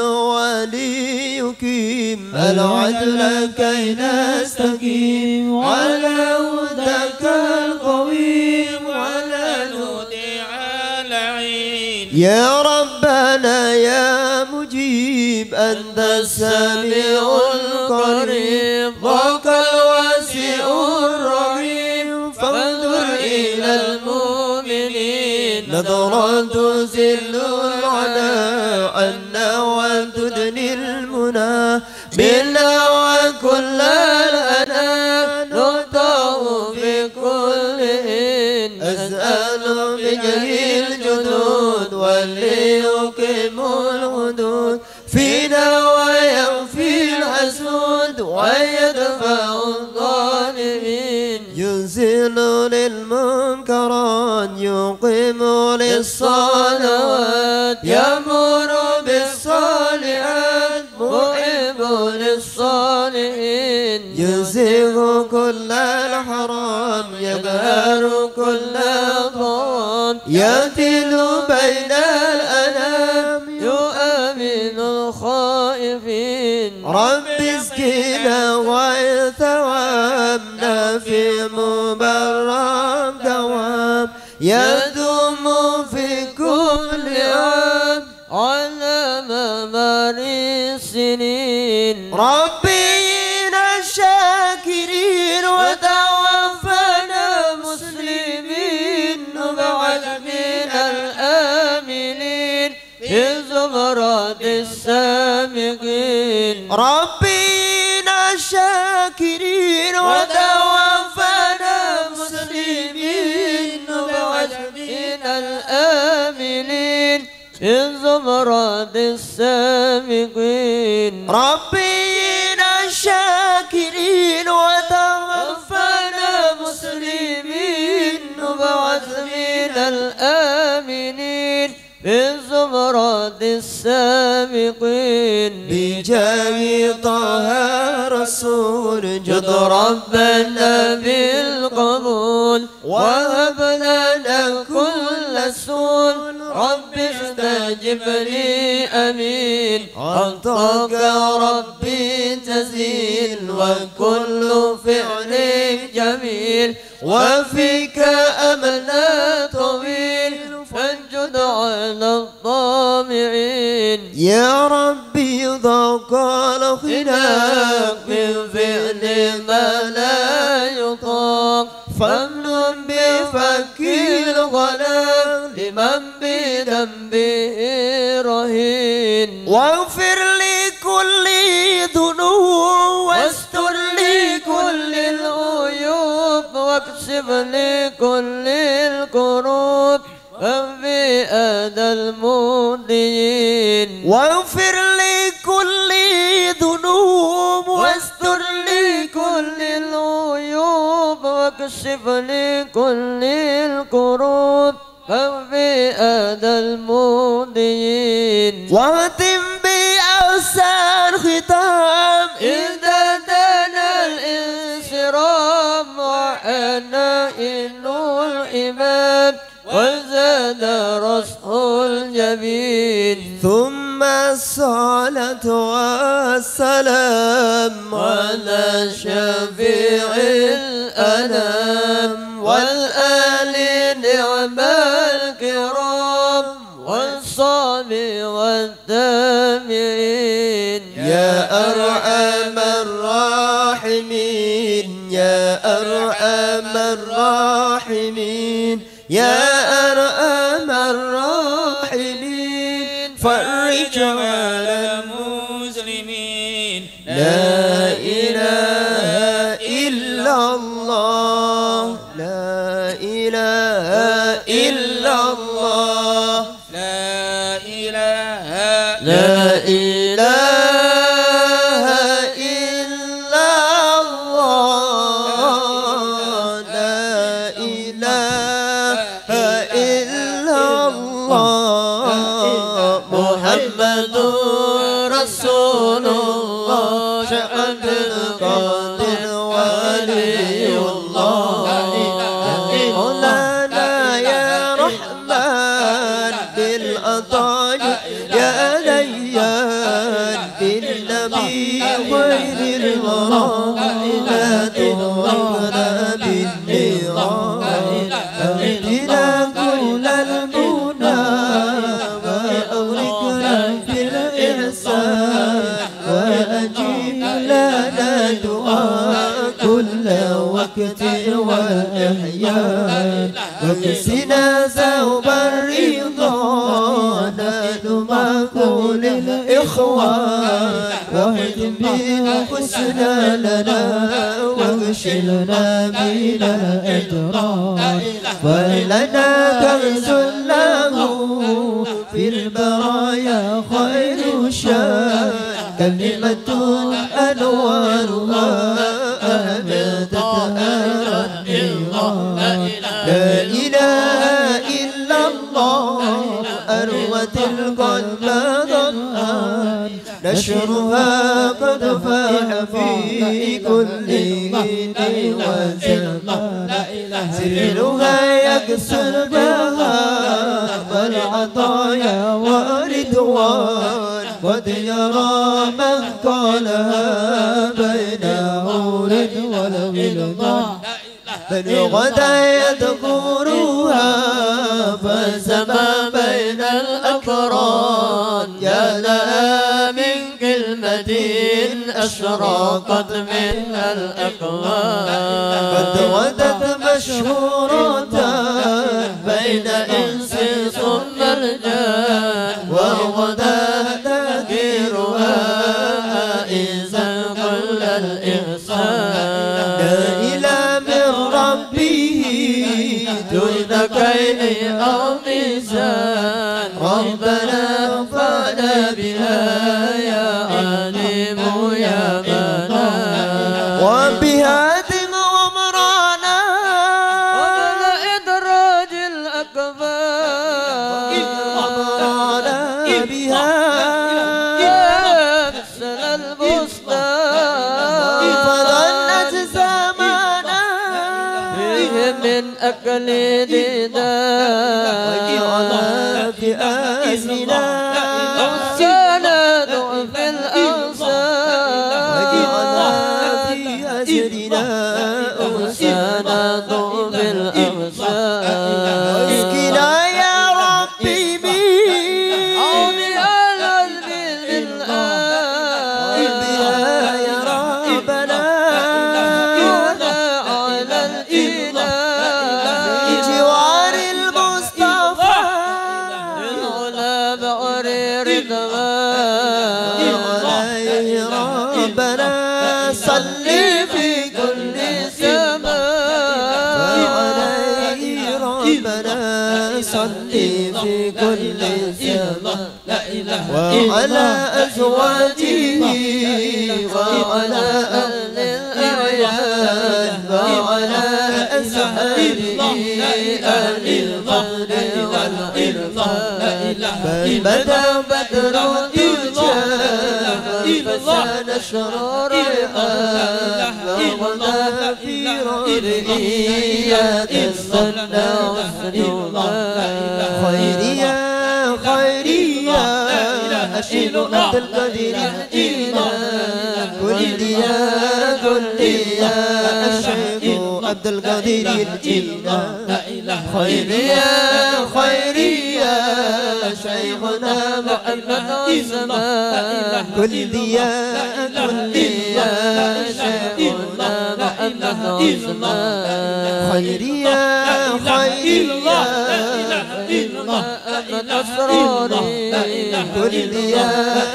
D: وليكيم العدل كي نستقيم على هداك القويم ولا نطيع العين يا ربنا يا مجيب أنت السميع القريب ذاك الواسع الرحيم فانظر إلى المؤمنين نظرا تزل العناء عنا وتدني المنى منا وكل الأنام نطاه في كل حين أسأل بجه الجدود وليقيم الحدود فينا وينفي الحسود ويدفع الظالمين ينزل للمنكرات يقيم للصلوات يأمر بالصالحات محب للصالحين يزيغ كل الحرام يقهر كل ضال يأتل بين الأنام يؤمن الخائفين رب اسقنا وثوابنا في مبرم
C: يدوم في كل عام على ممر السنين. ربنا الشاكرين وتوفنا مسلمين وبعث من الآمنين في زمرات السابقين. ربنا الشاكرين وتوفنا مسلمين وبعث من الآمنين في زمرات السابقين. ربنا الشاكرين وتوفنا مسلمين وبعث من الآمنين في زمرات السابقين. بجاه طه رسول جد ربنا بالقبول وهب لنا كل سول. رب استجب لي أمين أنطق ربي تزيل وكل فعل جميل وفيك أملنا طويل فانجد على الطامعين. يا ربي ضاق الخلاق من فعل ما لا يطاق فامنن بفك الغلام لمن بذنبه رهين. واغفر لكل ذنوب واستر لكل العيوب واكشف لكل الكروب وفي أذى المؤذين. واغفر لكل ذنوب واستر لكل العيوب واكشف لكل الكروب وفي أذى المؤذين. واختم بأحسن ختام إذا دنا الانصرام وحنا إنه الإمام وزاد رسح الجبين. ثم الصلاة والسلام على شفيع الأنام والآل نعم الكرام والصحب والتابعين. يا أرحم الراحمين يا أرحم الراحمين يا أرحم الراحمين فرج على المسلمين. لا إله إلا الله لا إله إلا الله لا إله لا إله إلا الله لا إله إلا الله محمد رسول الله شهد القادر ولي الله. مولانا يا رحمن بالعطاء يا ليان بالنبي خير الورى لا تغرقنا بالنيران. أهدنا كل المنى وأغرقنا في الإحسان وأجيب لنا دعاء كل وقت وإحيان. وكسنا ثوب الرضا نحن مع كل الإخوان واهدم بحسنا لنا واغشلنا من الأدرار. فلنا كنز له في البرايا خير شان كلمة أنوارها أهمتت النيران. لا إله إلا الله أروت القلب ظنان نشرها قد فاح في كل حين وزمان. سرها يكسر بها والعطايا ورضوان قد يرى من قالها بين عور والغلظان.
D: من غدا يذكرها فسما بين الأقران يا لها من كلمة أشرقت من الأكوان قد غدت مشهورة بين إنس ثم الجان وغدا تذكيرها إذا كل الإحسان نائلا من ربه دون كيد أو ميزان ربنا انفعنا بها يا عليم يا منان وبهاتم عمرانا
C: وقبل إدراج الأكبار
D: عمرانا بها
C: أكسل البستان
D: فظنت زمانا
C: فيه من أكل ديدان
D: في آسنا
C: سند في الأنصار
D: في أسرنا
C: سند في الأنصار
D: اسكنا يا ربي من
C: عوني على البلاد
D: بها يا ربنا
C: على الإله
D: جوار المصطفى
C: العلا بعرير دماء
D: عليه ربنا صلي في كل
C: سماء
D: عليه ربنا صلي في كل زمان وعلى أزواجه وعلى أهل الأعيان وعلى أصحابه أهل الفضل والعرفان بل بدا بدر الدجى فسان شرور ريحان وغدا في رؤيات الصلى والسجود خيريا خيريا أشيل عبد القدير الجيلان كل يا الشيخ عبد القدير الجيلان خيريا خيريا شيخنا محمد عثمان كل يا شيخنا محمد عثمان خيريا خيريا محمد أسراري كل يا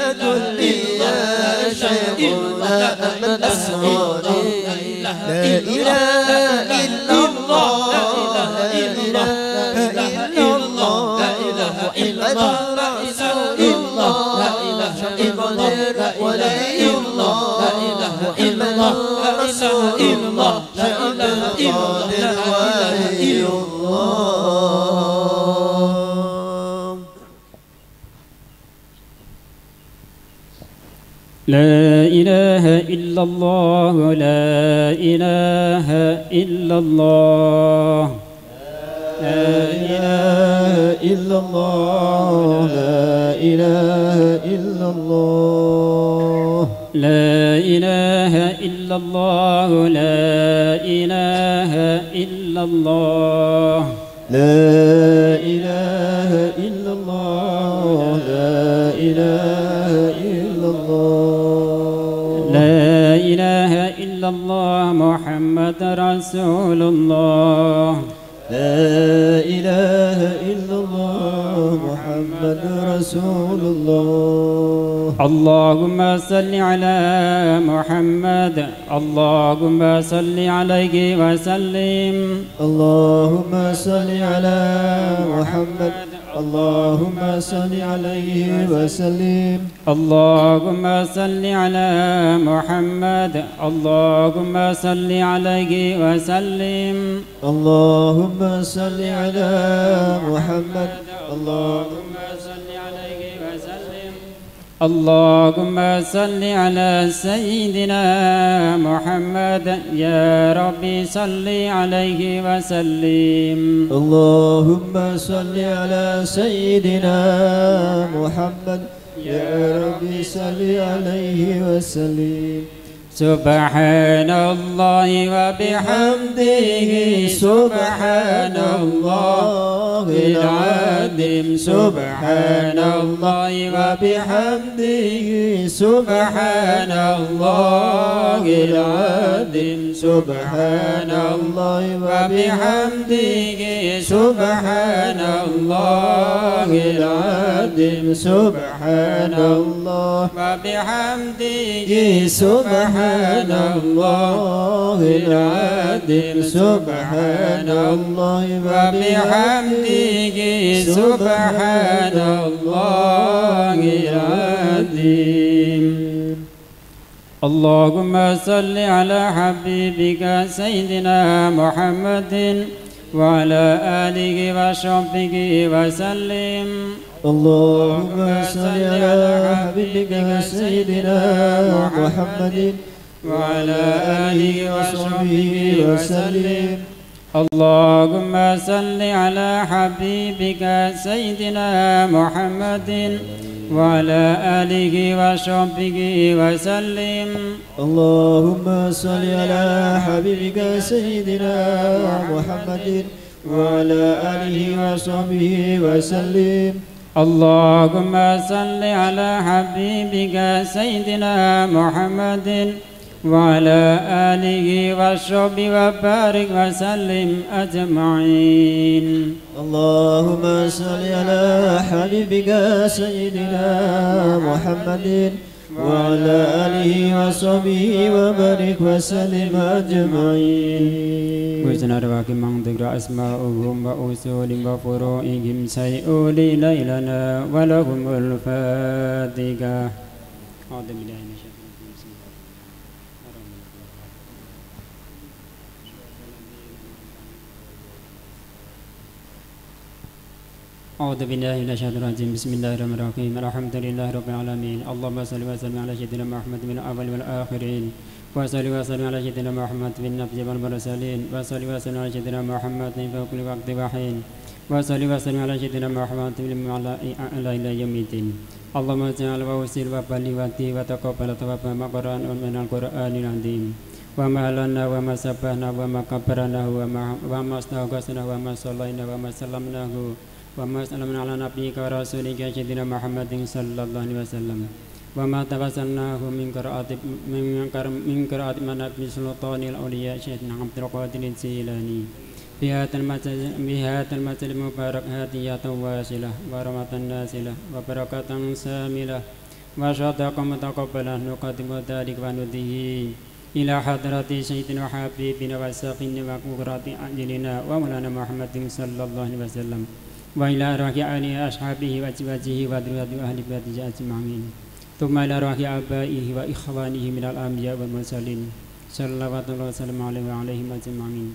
D: شيخنا محمد أسراري لا إله إلا الله لا إله إلا الله محمد رسول الله القدير ولي الله محمد رسول الله القادر ولي الله
F: لا إله إلا الله لا إله إلا الله لا إله إلا الله لا إله إلا الله لا إله إلا الله لا إله إلا الله لا إله إلا الله لا إله إلا الله لا إله إلا الله محمد رسول الله لا إله إلا الله محمد رسول الله اللهم صل على محمد اللهم صل عليه وسلم اللهم صل على محمد اللهم صل عليه وسلم اللهم صل على محمد اللهم صل عليه وسلم اللهم صل على محمد اللهم صل عليه وسلم اللهم صل على سيدنا محمد يا ربي صل عليه وسلم اللهم صل على سيدنا محمد يا ربي صل عليه وسلم Subhanallah wa bihamdihi Subhanallahil azim Subhanallah wa bihamdihi Subhanallahil azim Subhanallah wa bihamdihi Subhanallahil azim Subhanallah wa bihamdihi Subhanallahil azim Subhanallah wa bihamdihi Subhanallahil azim. Allahumma salli ala habibika Sayyidina Muhammadin wa ala alihi wa sahbihi wa sallim.
D: Allahumma salli ala habibika Sayyidina Muhammadin wa ala alihi wa sahbihi wa sallim.
F: Allahumma salli ala habibika Sayyidina Muhammadin wa ala alihi wa sahbihi wa sallim.
D: Allahumma salli ala habibika Sayyidina Muhammadin wa ala alihi wa sahbihi wa sallim.
F: Allahumma salli ala habibika Sayyidina Muhammadin wa ala alihi wa sahbihi wa barik wa sallim ajma'in.
D: Allahumma salli ala habibika Sayyidina Muhammadin wa ala alihi wa sahbihi wa barik wa sallim ajma'in.
F: Wa sanarwaki mangdikra asma'uhum wa usulim wa furu'ihim say'uli laylana wa lahumul fatiha. A'udzu billahi minasyaitonir rajim. Bismillahirrahmanirrahim. Alhamdulillahi rabbil alamin. Allahumma shalli wa sallim ala sayyidina Muhammad min awwal wal akhirin. Wa salli wa sallim ala sayyidina Muhammad bin nabiyyi wal mursalin. Wa salli wa sallim ala sayyidina Muhammad fi kulli waqtin wa hin. Wa salli wa sallim ala sayyidina Muhammad bil mala'i ala ila yaumiddin. Allahumma ja'al wa usil wa balliwati wa taqabbal tawabba maqran min al-Qur'anil azim. Wa ma lana wa ma sabbahna wa ma kabbarna wa ma astaghfirna wa ma sallaina wa ma sallamnahu wa ma sallamna ala nabiyyika wa rasulika sayyidina Muhammadin sallallahu alaihi wasallam. Wa ma tawassalnahu min qira'ati man bi sultanil awliya sayyidina Abdul Qadir Jilani. Bihatal majlis mubarak hadiyatan wasilah wa rahmatan nasilah wa barakatan samilah wa syadaqan mutaqabbalah nuqaddimu dzalik wa nudhihi ila hadrati sayyidina habibina wa saqina wa qurrati ajlina wa maulana Muhammadin sallallahu alaihi wasallam wa ila arwahi ali ashabihi wa azwajihi wa dhurriyyati ahli baitihi ajma'in. Thumma ila arwahi abaihi wa ikhwanihi minal anbiya wal mursalin sallallahu alaihi wa alihi ajma'in.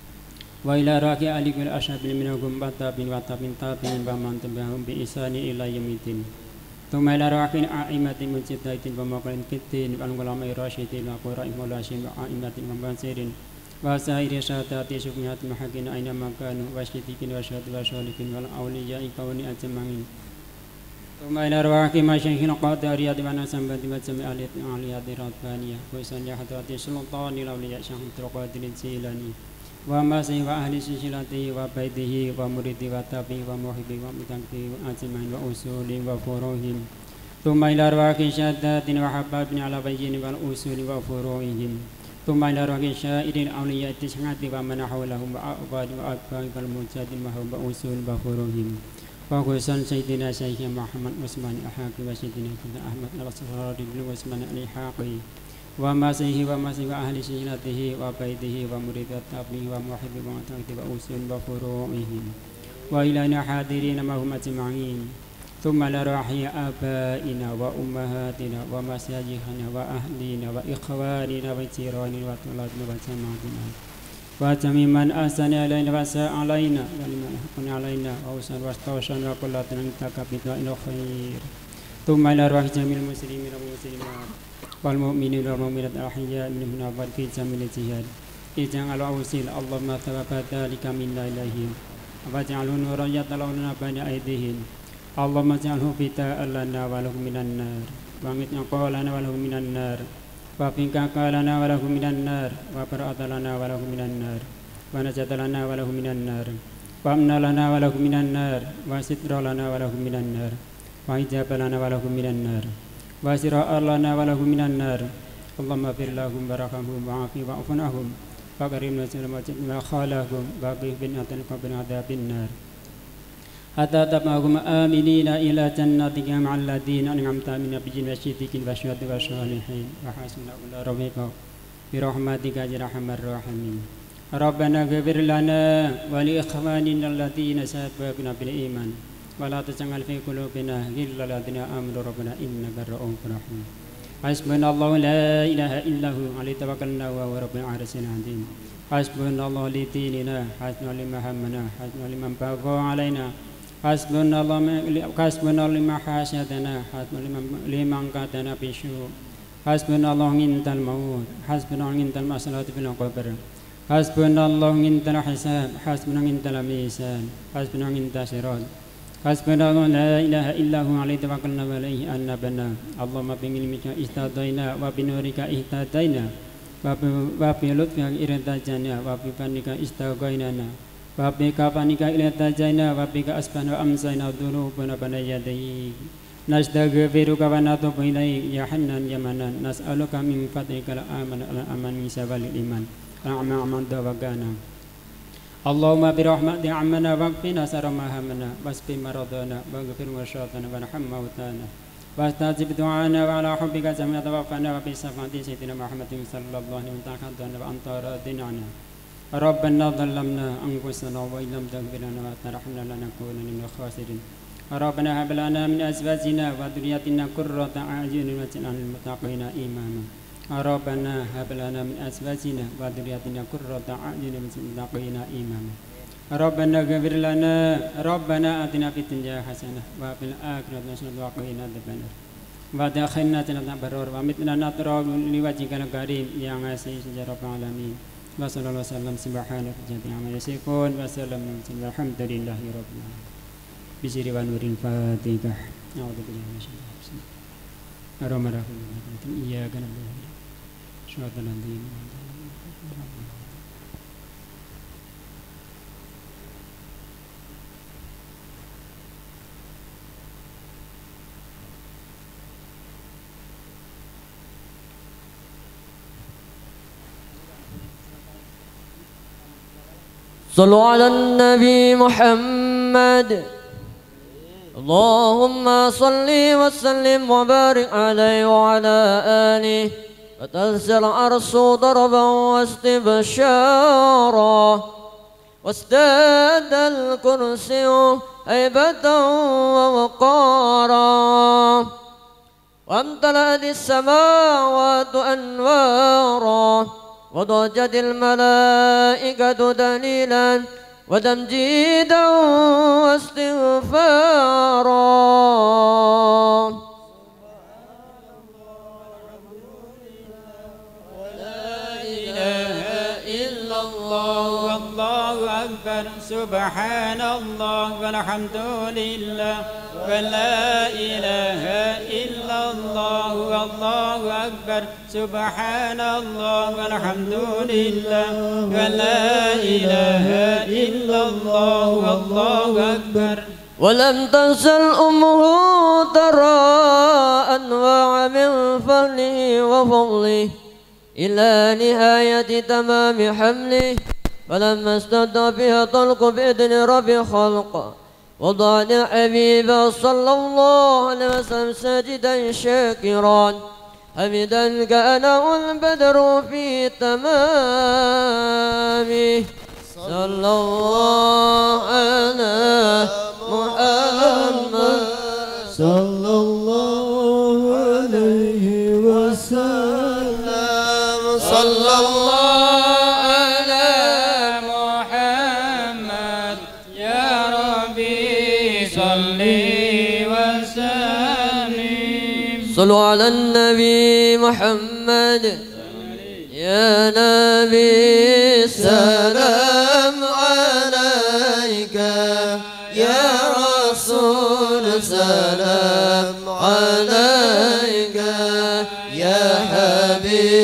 F: Wa ila arwahi ali wal ashabi minhum wa tabi'in wa man tabi'ahum bi ihsani ila yaumiddin. Thumma ila arwahi a'immatin mujtahitin wa muqallidin wal ulama'i rasyidin wa qurra'il mulasin wa a'immatin mubashirin wa sa'iri syahadati syukmiyat mahakin aina makanu wa syitikin wa syahadu wa syalikin wal awliya'i kawni ajma'in. Thumma ila arwahi masyayikhin qadariyati wa nasambati wa jami'al aliyati rabbaniyah wa sanni hadrati sultanil awliya Syekh Abdul Qadir Jilani wa masih wa ahli silsilatihi wa baitihi wa muridi wa tabi wa muhibbi wa mutanqi wa ajma'in wa usuli wa furuhim. Thumma ila arwahi syahadatin wa hababin ala bayyin wal usuli wa furuhim. Thumma ila arwahi syairil awliya tis'ati wa man hawlahum wa aqbali wa aqbali wal mujadin wa hum usul wa furuhim. Wa khususan sayyidina Syekh Muhammad Usmani Ahaqi wa sayyidina Ahmad al-Basrari bin Usmani al-Haqi wa masih wa ahli silsilatihi wa baitihi wa murid at-tabi'i wa muhibbi wa mutanqi wa usul wa furu'ihim wa ilana hadirin ma hum ajma'in. Thumma la rahiya abaina wa ummahatina wa masyajihana wa ahlina wa ikhwanina wa jiranina wa tuladina wa jama'atina wa jamiman asani alaina wa sa'alaina wa liman hakuna alaina wa usan wa stawshan wa kullatan takabita ila khair. Thumma la rahiya jamil muslimin wa muslimat wal mu'minin wal mu'minat ahya minhum abad fi jamil jihad. Ijang al-awsil Allahumma tawabata lika minna ilahim wa ja'alhu nuran yatalawna bani aidihim. Allahumma ja'alhu fita'an lana wa lahum minan nar wa mitna qalana wa lahum minan nar وقنا لنا وله من النار وبرأت لنا وله من النار ونجاة لنا وله من النار وأمن لنا وله من النار وستر لنا وله من النار وحجاب لنا وله من النار وسراء لنا وله من النار اللهم اغفر لهم وارحمهم وعافهم واعف عنهم وكرم نزلهم وجبنا خالهم وقهم بنعمة قبل عذاب النار حتى تبعهم آمنين إلى جناتك مع الذين أنعمت من نبيين والصديقين والشهداء والصالحين وحسن أولئك رفيقا برحمتك يا أرحم الراحمين ربنا اغفر لنا ولإخواننا الذين سبقونا بالإيمان ولا تجعل في قلوبنا غلا للذين آمنوا ربنا إنك رؤوف رحيم حسبنا الله لا إله إلا هو عليه توكلنا وهو رب العرش العظيم حسبنا الله لديننا حسبنا لما همنا حسبنا لمن بغى علينا حسبنا لما حاسدنا حسبنا لمن قاتنا بالسوء حسبنا الله عند الموت حسبنا عند المسألة في القبر حسبنا الله عند الحساب حسبنا عند الميزان حسبنا عند الصراط حسبنا الله لا إله إلا هو عليه توكلنا وعليه أنبنا اللهم بعلمك اهتدينا وبنورك اهتدينا وبلطفك ارتجينا وبفضلك استغنينا وبكفانك ارتجينا وبك أصبحنا وأمسينا ذنوبنا بين يديك نستغفرك ونتوب إليك يا حنان يا منان نسألك من فضلك الأمن من سبل الإيمان أعمى توكلنا اللهم برحمتك عمنا واكفنا شر ما همنا واشف مرضانا واغفر مشاطنا وارحم موتانا واستجب دعانا وعلى حبك جميع توفنا وبشفاعة سيدنا محمد صلى الله عليه وسلم وأنت راض عنا ربنا ظلمنا أنفسنا وإن لم تغفر لنا وترحمنا لنكونن من الخاسرين ربنا هب لنا من أزواجنا وذرياتنا قرة أعين واجعلنا للمتقين إماما ربنا هب لنا من أزواجنا وذرياتنا قرة أعين واجعلنا للمتقين إماما ربنا اغفر لنا ربنا آتنا في الدنيا حسنة وفي الآخرة حسنة وقنا عذاب النار وادخلنا جنة الأبرار وأمتنا نطرا لوجهك الكريم يا عزيز يا رب العالمين وصلى الله وسلم سبحانك جميع عما يصفون وسلم والحمد لله رب العالمين بسر ونور الفاتحة أعوذ بالله من الشيطان الرجيم الرحمن الرحيم إياك نعبد صراط الذين
C: صلوا على النبي محمد اللهم صل وسلم وبارك عليه وعلى آله وتنزل الأرض ضربا واستبشارا وازداد الكرسي هيبة ووقارا وامتلأت السماوات أنوارا وضجت الملائكة دليلا وتمجيدا واستغفارا
G: والله أكبر سبحان الله والحمد لله ولا إله إلا الله والله أكبر سبحان الله والحمد لله ولا إله إلا الله والله أكبر
C: ولم تزل أمه ترى أنواع من فضله وفضله إلى نهاية تمام حمله فلما استدى بها طلق بإذن رب خلق وضع الحبيب صلى الله عليه وسلم ساجدا شاكرا حمدا كأنه البدر في تمامه صلى الله على محمد
D: صلى الله عليه وسلم
G: صلى الله على محمد يا ربي صل وسلم
C: صلوا على النبي محمد يا نبي السلام عليك يا رسول سلام عليك يا حبيب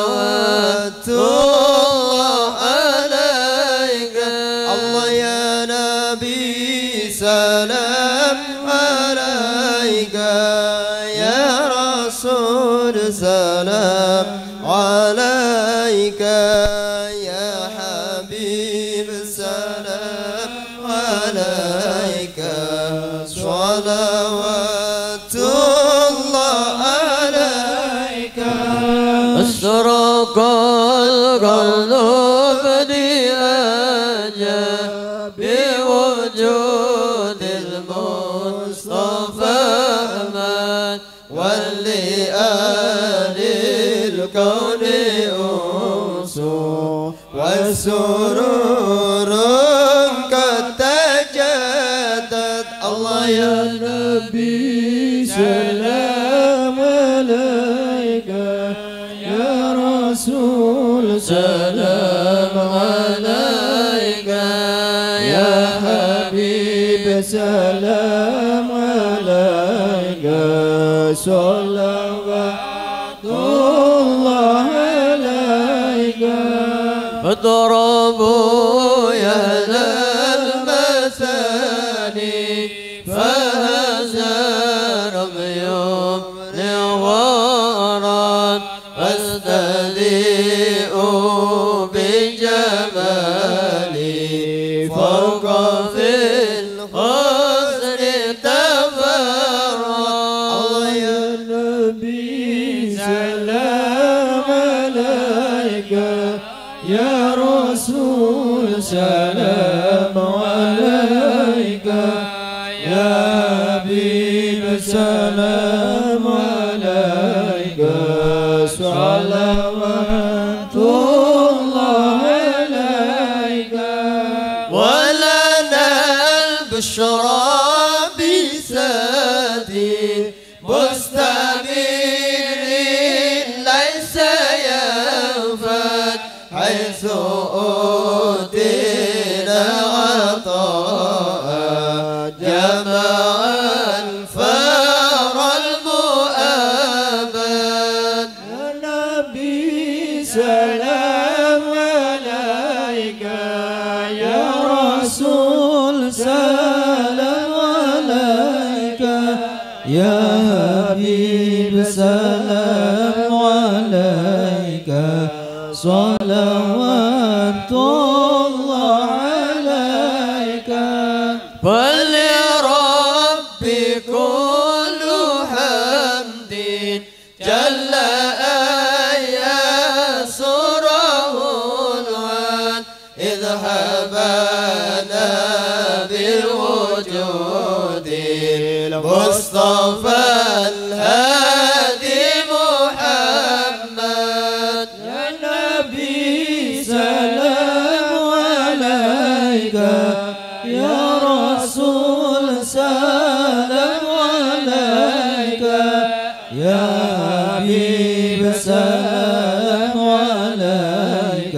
C: صلوات الله عليك الله يا نبي سلام عليك يا رسول سلام عليك يا حبيب سلام عليك صلوات الله عليك أشرق القلب بأجل بوجود المصطفى أحمد ولآل الكون أنسو والسرور قد تجدد الله يا نبي سلام عليك يا رسول سلام عليك يا حبيب سلام عليك صلوات الله عليك فاضربوا يا ذا المثاني فهزا رمي نوارا فاستذيئوا بجمالي فوق في الحسن تفرع الله يا نبي سلام عليك يا رسول سلام عليك يا حبيب سلام عليك صلوات الله عليك ولنا البشرى بسادي مستمر ليس ينفد حيث أوتينا عطاء جمع الفار المؤبد يا نبي سلام عليك يا رسول سلام عليك يا حبيب سلام عليك صلوات الله عليك فلربي كل حمد جل يسره الوان إذ حبانا بالوجود المصطفى الهادي محمد يا نبي سلام عليك يا رسول سلام عليك يا حبيب سلام عليك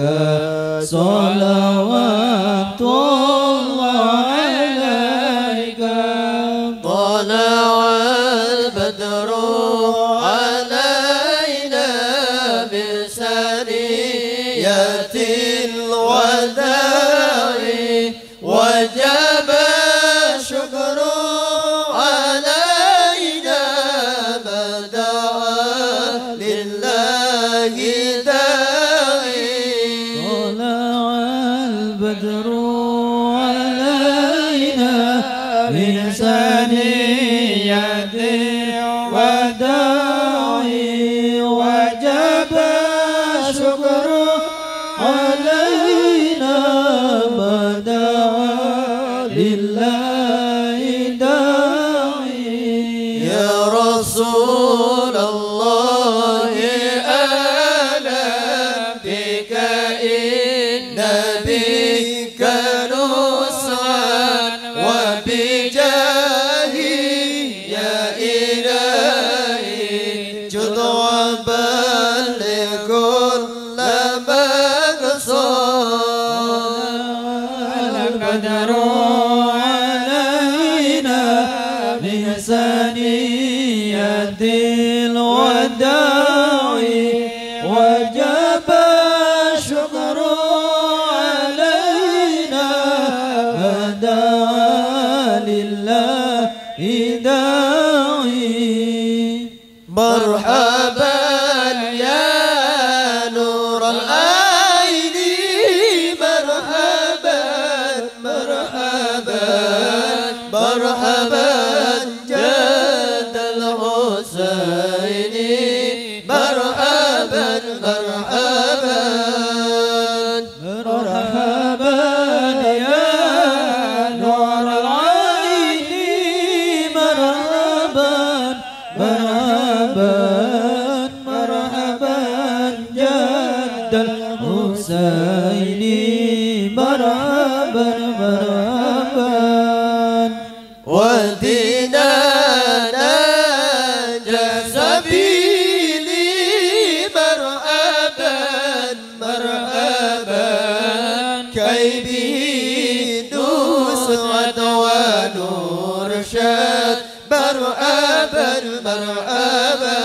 C: صلوات الله عليك طلع البدر علينا بسرية الوداع وجب شكر علينا ما دعا لله داعي طلع البدر علينا بسرية الوداع وجب شكر علينا ما دعا لله داعي يا رسول الله أعلم بك إن بك نصرا وبجاهي يا إلهي جد وبلغ كل مقصود القدر علينا بثنية الوداع وجاء العين مرحبا مرحبا مرحبا جد الحسين مرحبا مرحبا
E: مرحبا يا نور العين مرحبا مرحبا مرحبا جد الحسين مرحبا مرحبا
C: ودينا نجا سبيلي مرحبا مرحبا كي به نسعد ونرشد مرحبا مرحبا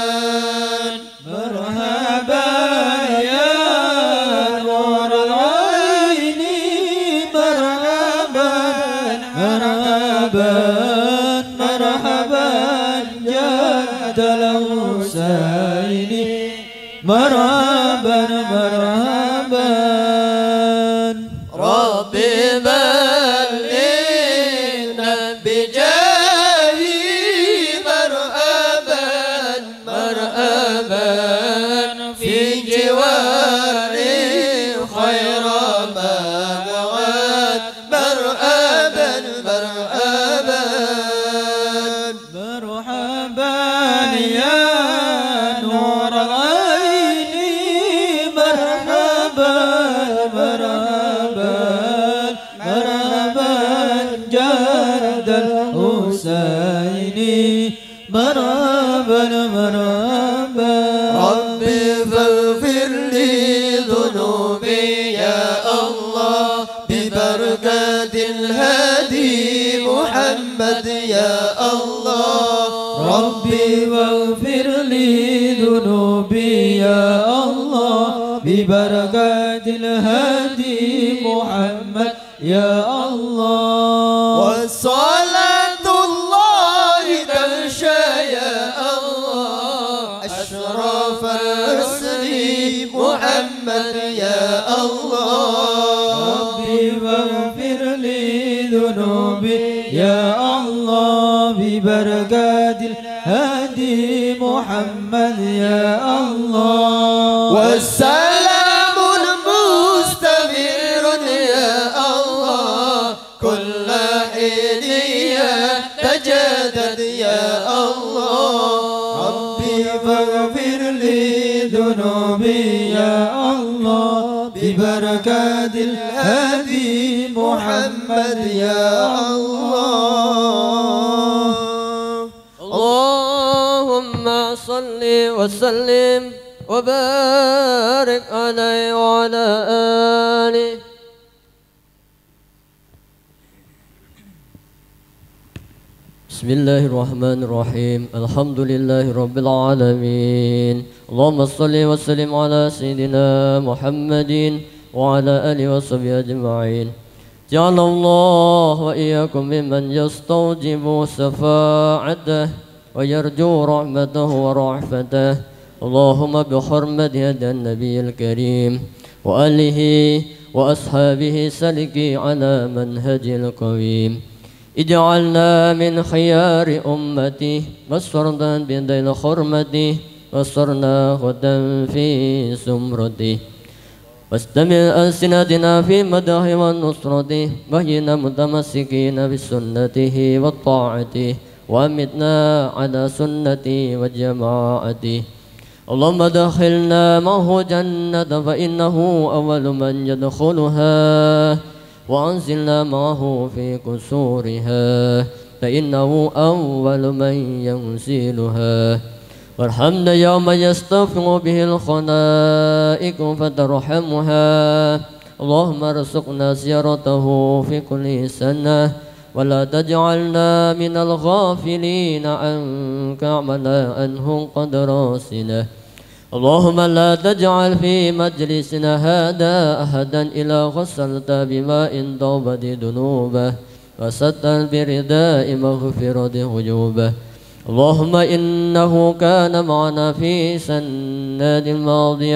E: مرحبا يا نور العين مرحبا مرحبا مرحبا جد الحسين مرحبا مرحبا
C: ربي بلغنا بجاهي مرحبا مرحبا في جواري خير مغوات مرحبا مرحبا
E: مرحبا يا نور العين مرحبا مرحبا مرحبا جد الحسين مرحبا مرحبا
C: ربي فاغفر لي ذنوبي يا الله ببركة الهادي محمد يا الله
E: ربي واغفر لي ذنوبي يا الله ببركات الهادي محمد يا الله
C: والصلاة الله تغشى يا الله أشرف الرسل محمد يا الله
E: ربي واغفر لي ذنوبي يا الله ببركات الهادي محمد يا الله
C: والسلام المستمر يا الله كل حين يتجدد يا الله
E: ربي فاغفر لي ذنوبي يا الله ببركات الهادي محمد يا الله
C: اللهم صل وسلم وبارك عليه وعلى آله. بسم الله الرحمن الرحيم الحمد لله رب العالمين اللهم صل وسلم على سيدنا محمد وعلى آله وصحبه أجمعين. جعل الله وإياكم ممن يستوجب شفاعته ويرجو رحمته ورأفته. اللهم بحرمة هذا النبي الكريم وآله وأصحابه سلكي على منهج القويم. اجعلنا من خيار أمتي وصرنا بذيل خرمتي وصرنا غدا في سمرتي واستمع ألسنتنا في مدح والنصرة وهينا متمسكين بسنته والطاعة وأمتنا على سنتي وجماعتي. اللهم دخلنا معه جنة فإنه أول من يدخلها وأنزلنا معه في قصورها فإنه أول من ينزلها. وارحمنا يوم يستغفر به الخلائق فترحمها. اللهم ارزقنا زيارته في كل سنة ولا تجعلنا من الغافلين عنك عملا عنهم قد راسنا. اللهم لا تجعل في مجلسنا هذا أحدا إلا غسلت بماء توبة ذنوبه وستر برداء مغفرة عيوبه. اللهم إنه كان معنا في سنة الماضية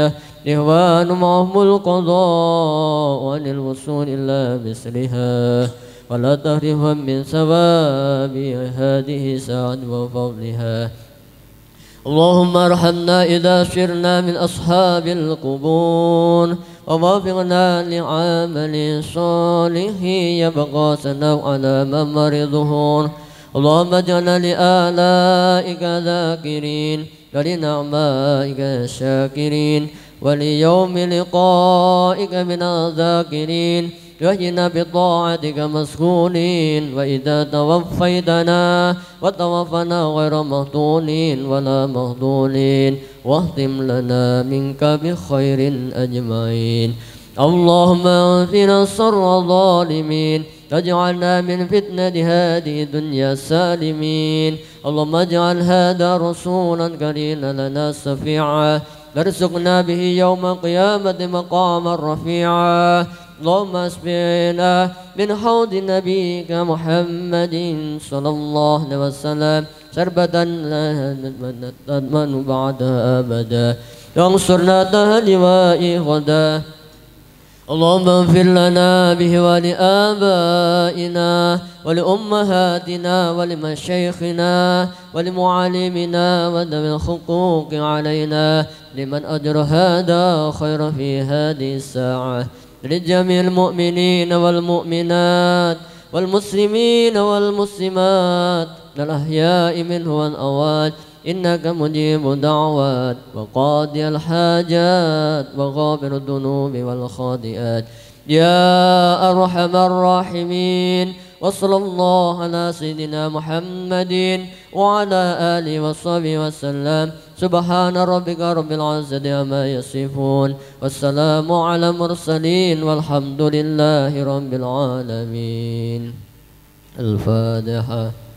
C: الإهوان معهم القضاء عن الوصول إلى مثلها ولا تهرهم من ثواب هذه سعد وفضلها. اللهم ارحمنا إذا سرنا من أصحاب القبور ووفقنا لعمل صالح يبقى ثناء على من مرضه. اللهم اجعلنا لآلائك ذاكرين ولنعمائك شاكرين وليوم لقائك من الذاكرين واهدنا بطاعتك مسكونين. وإذا توفيتنا وتوفنا غير مفتونين ولا مهضولين واختم لنا منك بخير أجمعين. اللهم انفنا شر الظالمين واجعلنا من فتنة هذه الدنيا سالمين. اللهم اجعل هذا رسولا كريما لنا شفيعا ترزقنا به يوم القيامة مقاما رفيعا. اللهم اسقنا من حوض نبيك محمد صلى الله عليه وسلم شربة لا تضمن بعدها أبدا وانصرنا تحت لواء غدا. اللهم اغفر لنا به ولآبائنا ولأمهاتنا ولمشايخنا ولمعلمنا وذوي الحقوق علينا لمن أجر هذا خير في هذه الساعة لجميع المؤمنين والمؤمنات والمسلمين والمسلمات الأحياء منه والأموات إنك مجيب الدعوات وقاضي الحاجات وغافر الذنوب والخاطئات يا أرحم الراحمين. وصلى الله على سيدنا محمد وعلى آله وصحبه وسلم. سبحان ربك رب العزة عما يصفون والسلام على المرسلين والحمد لله رب العالمين. الفاتحة.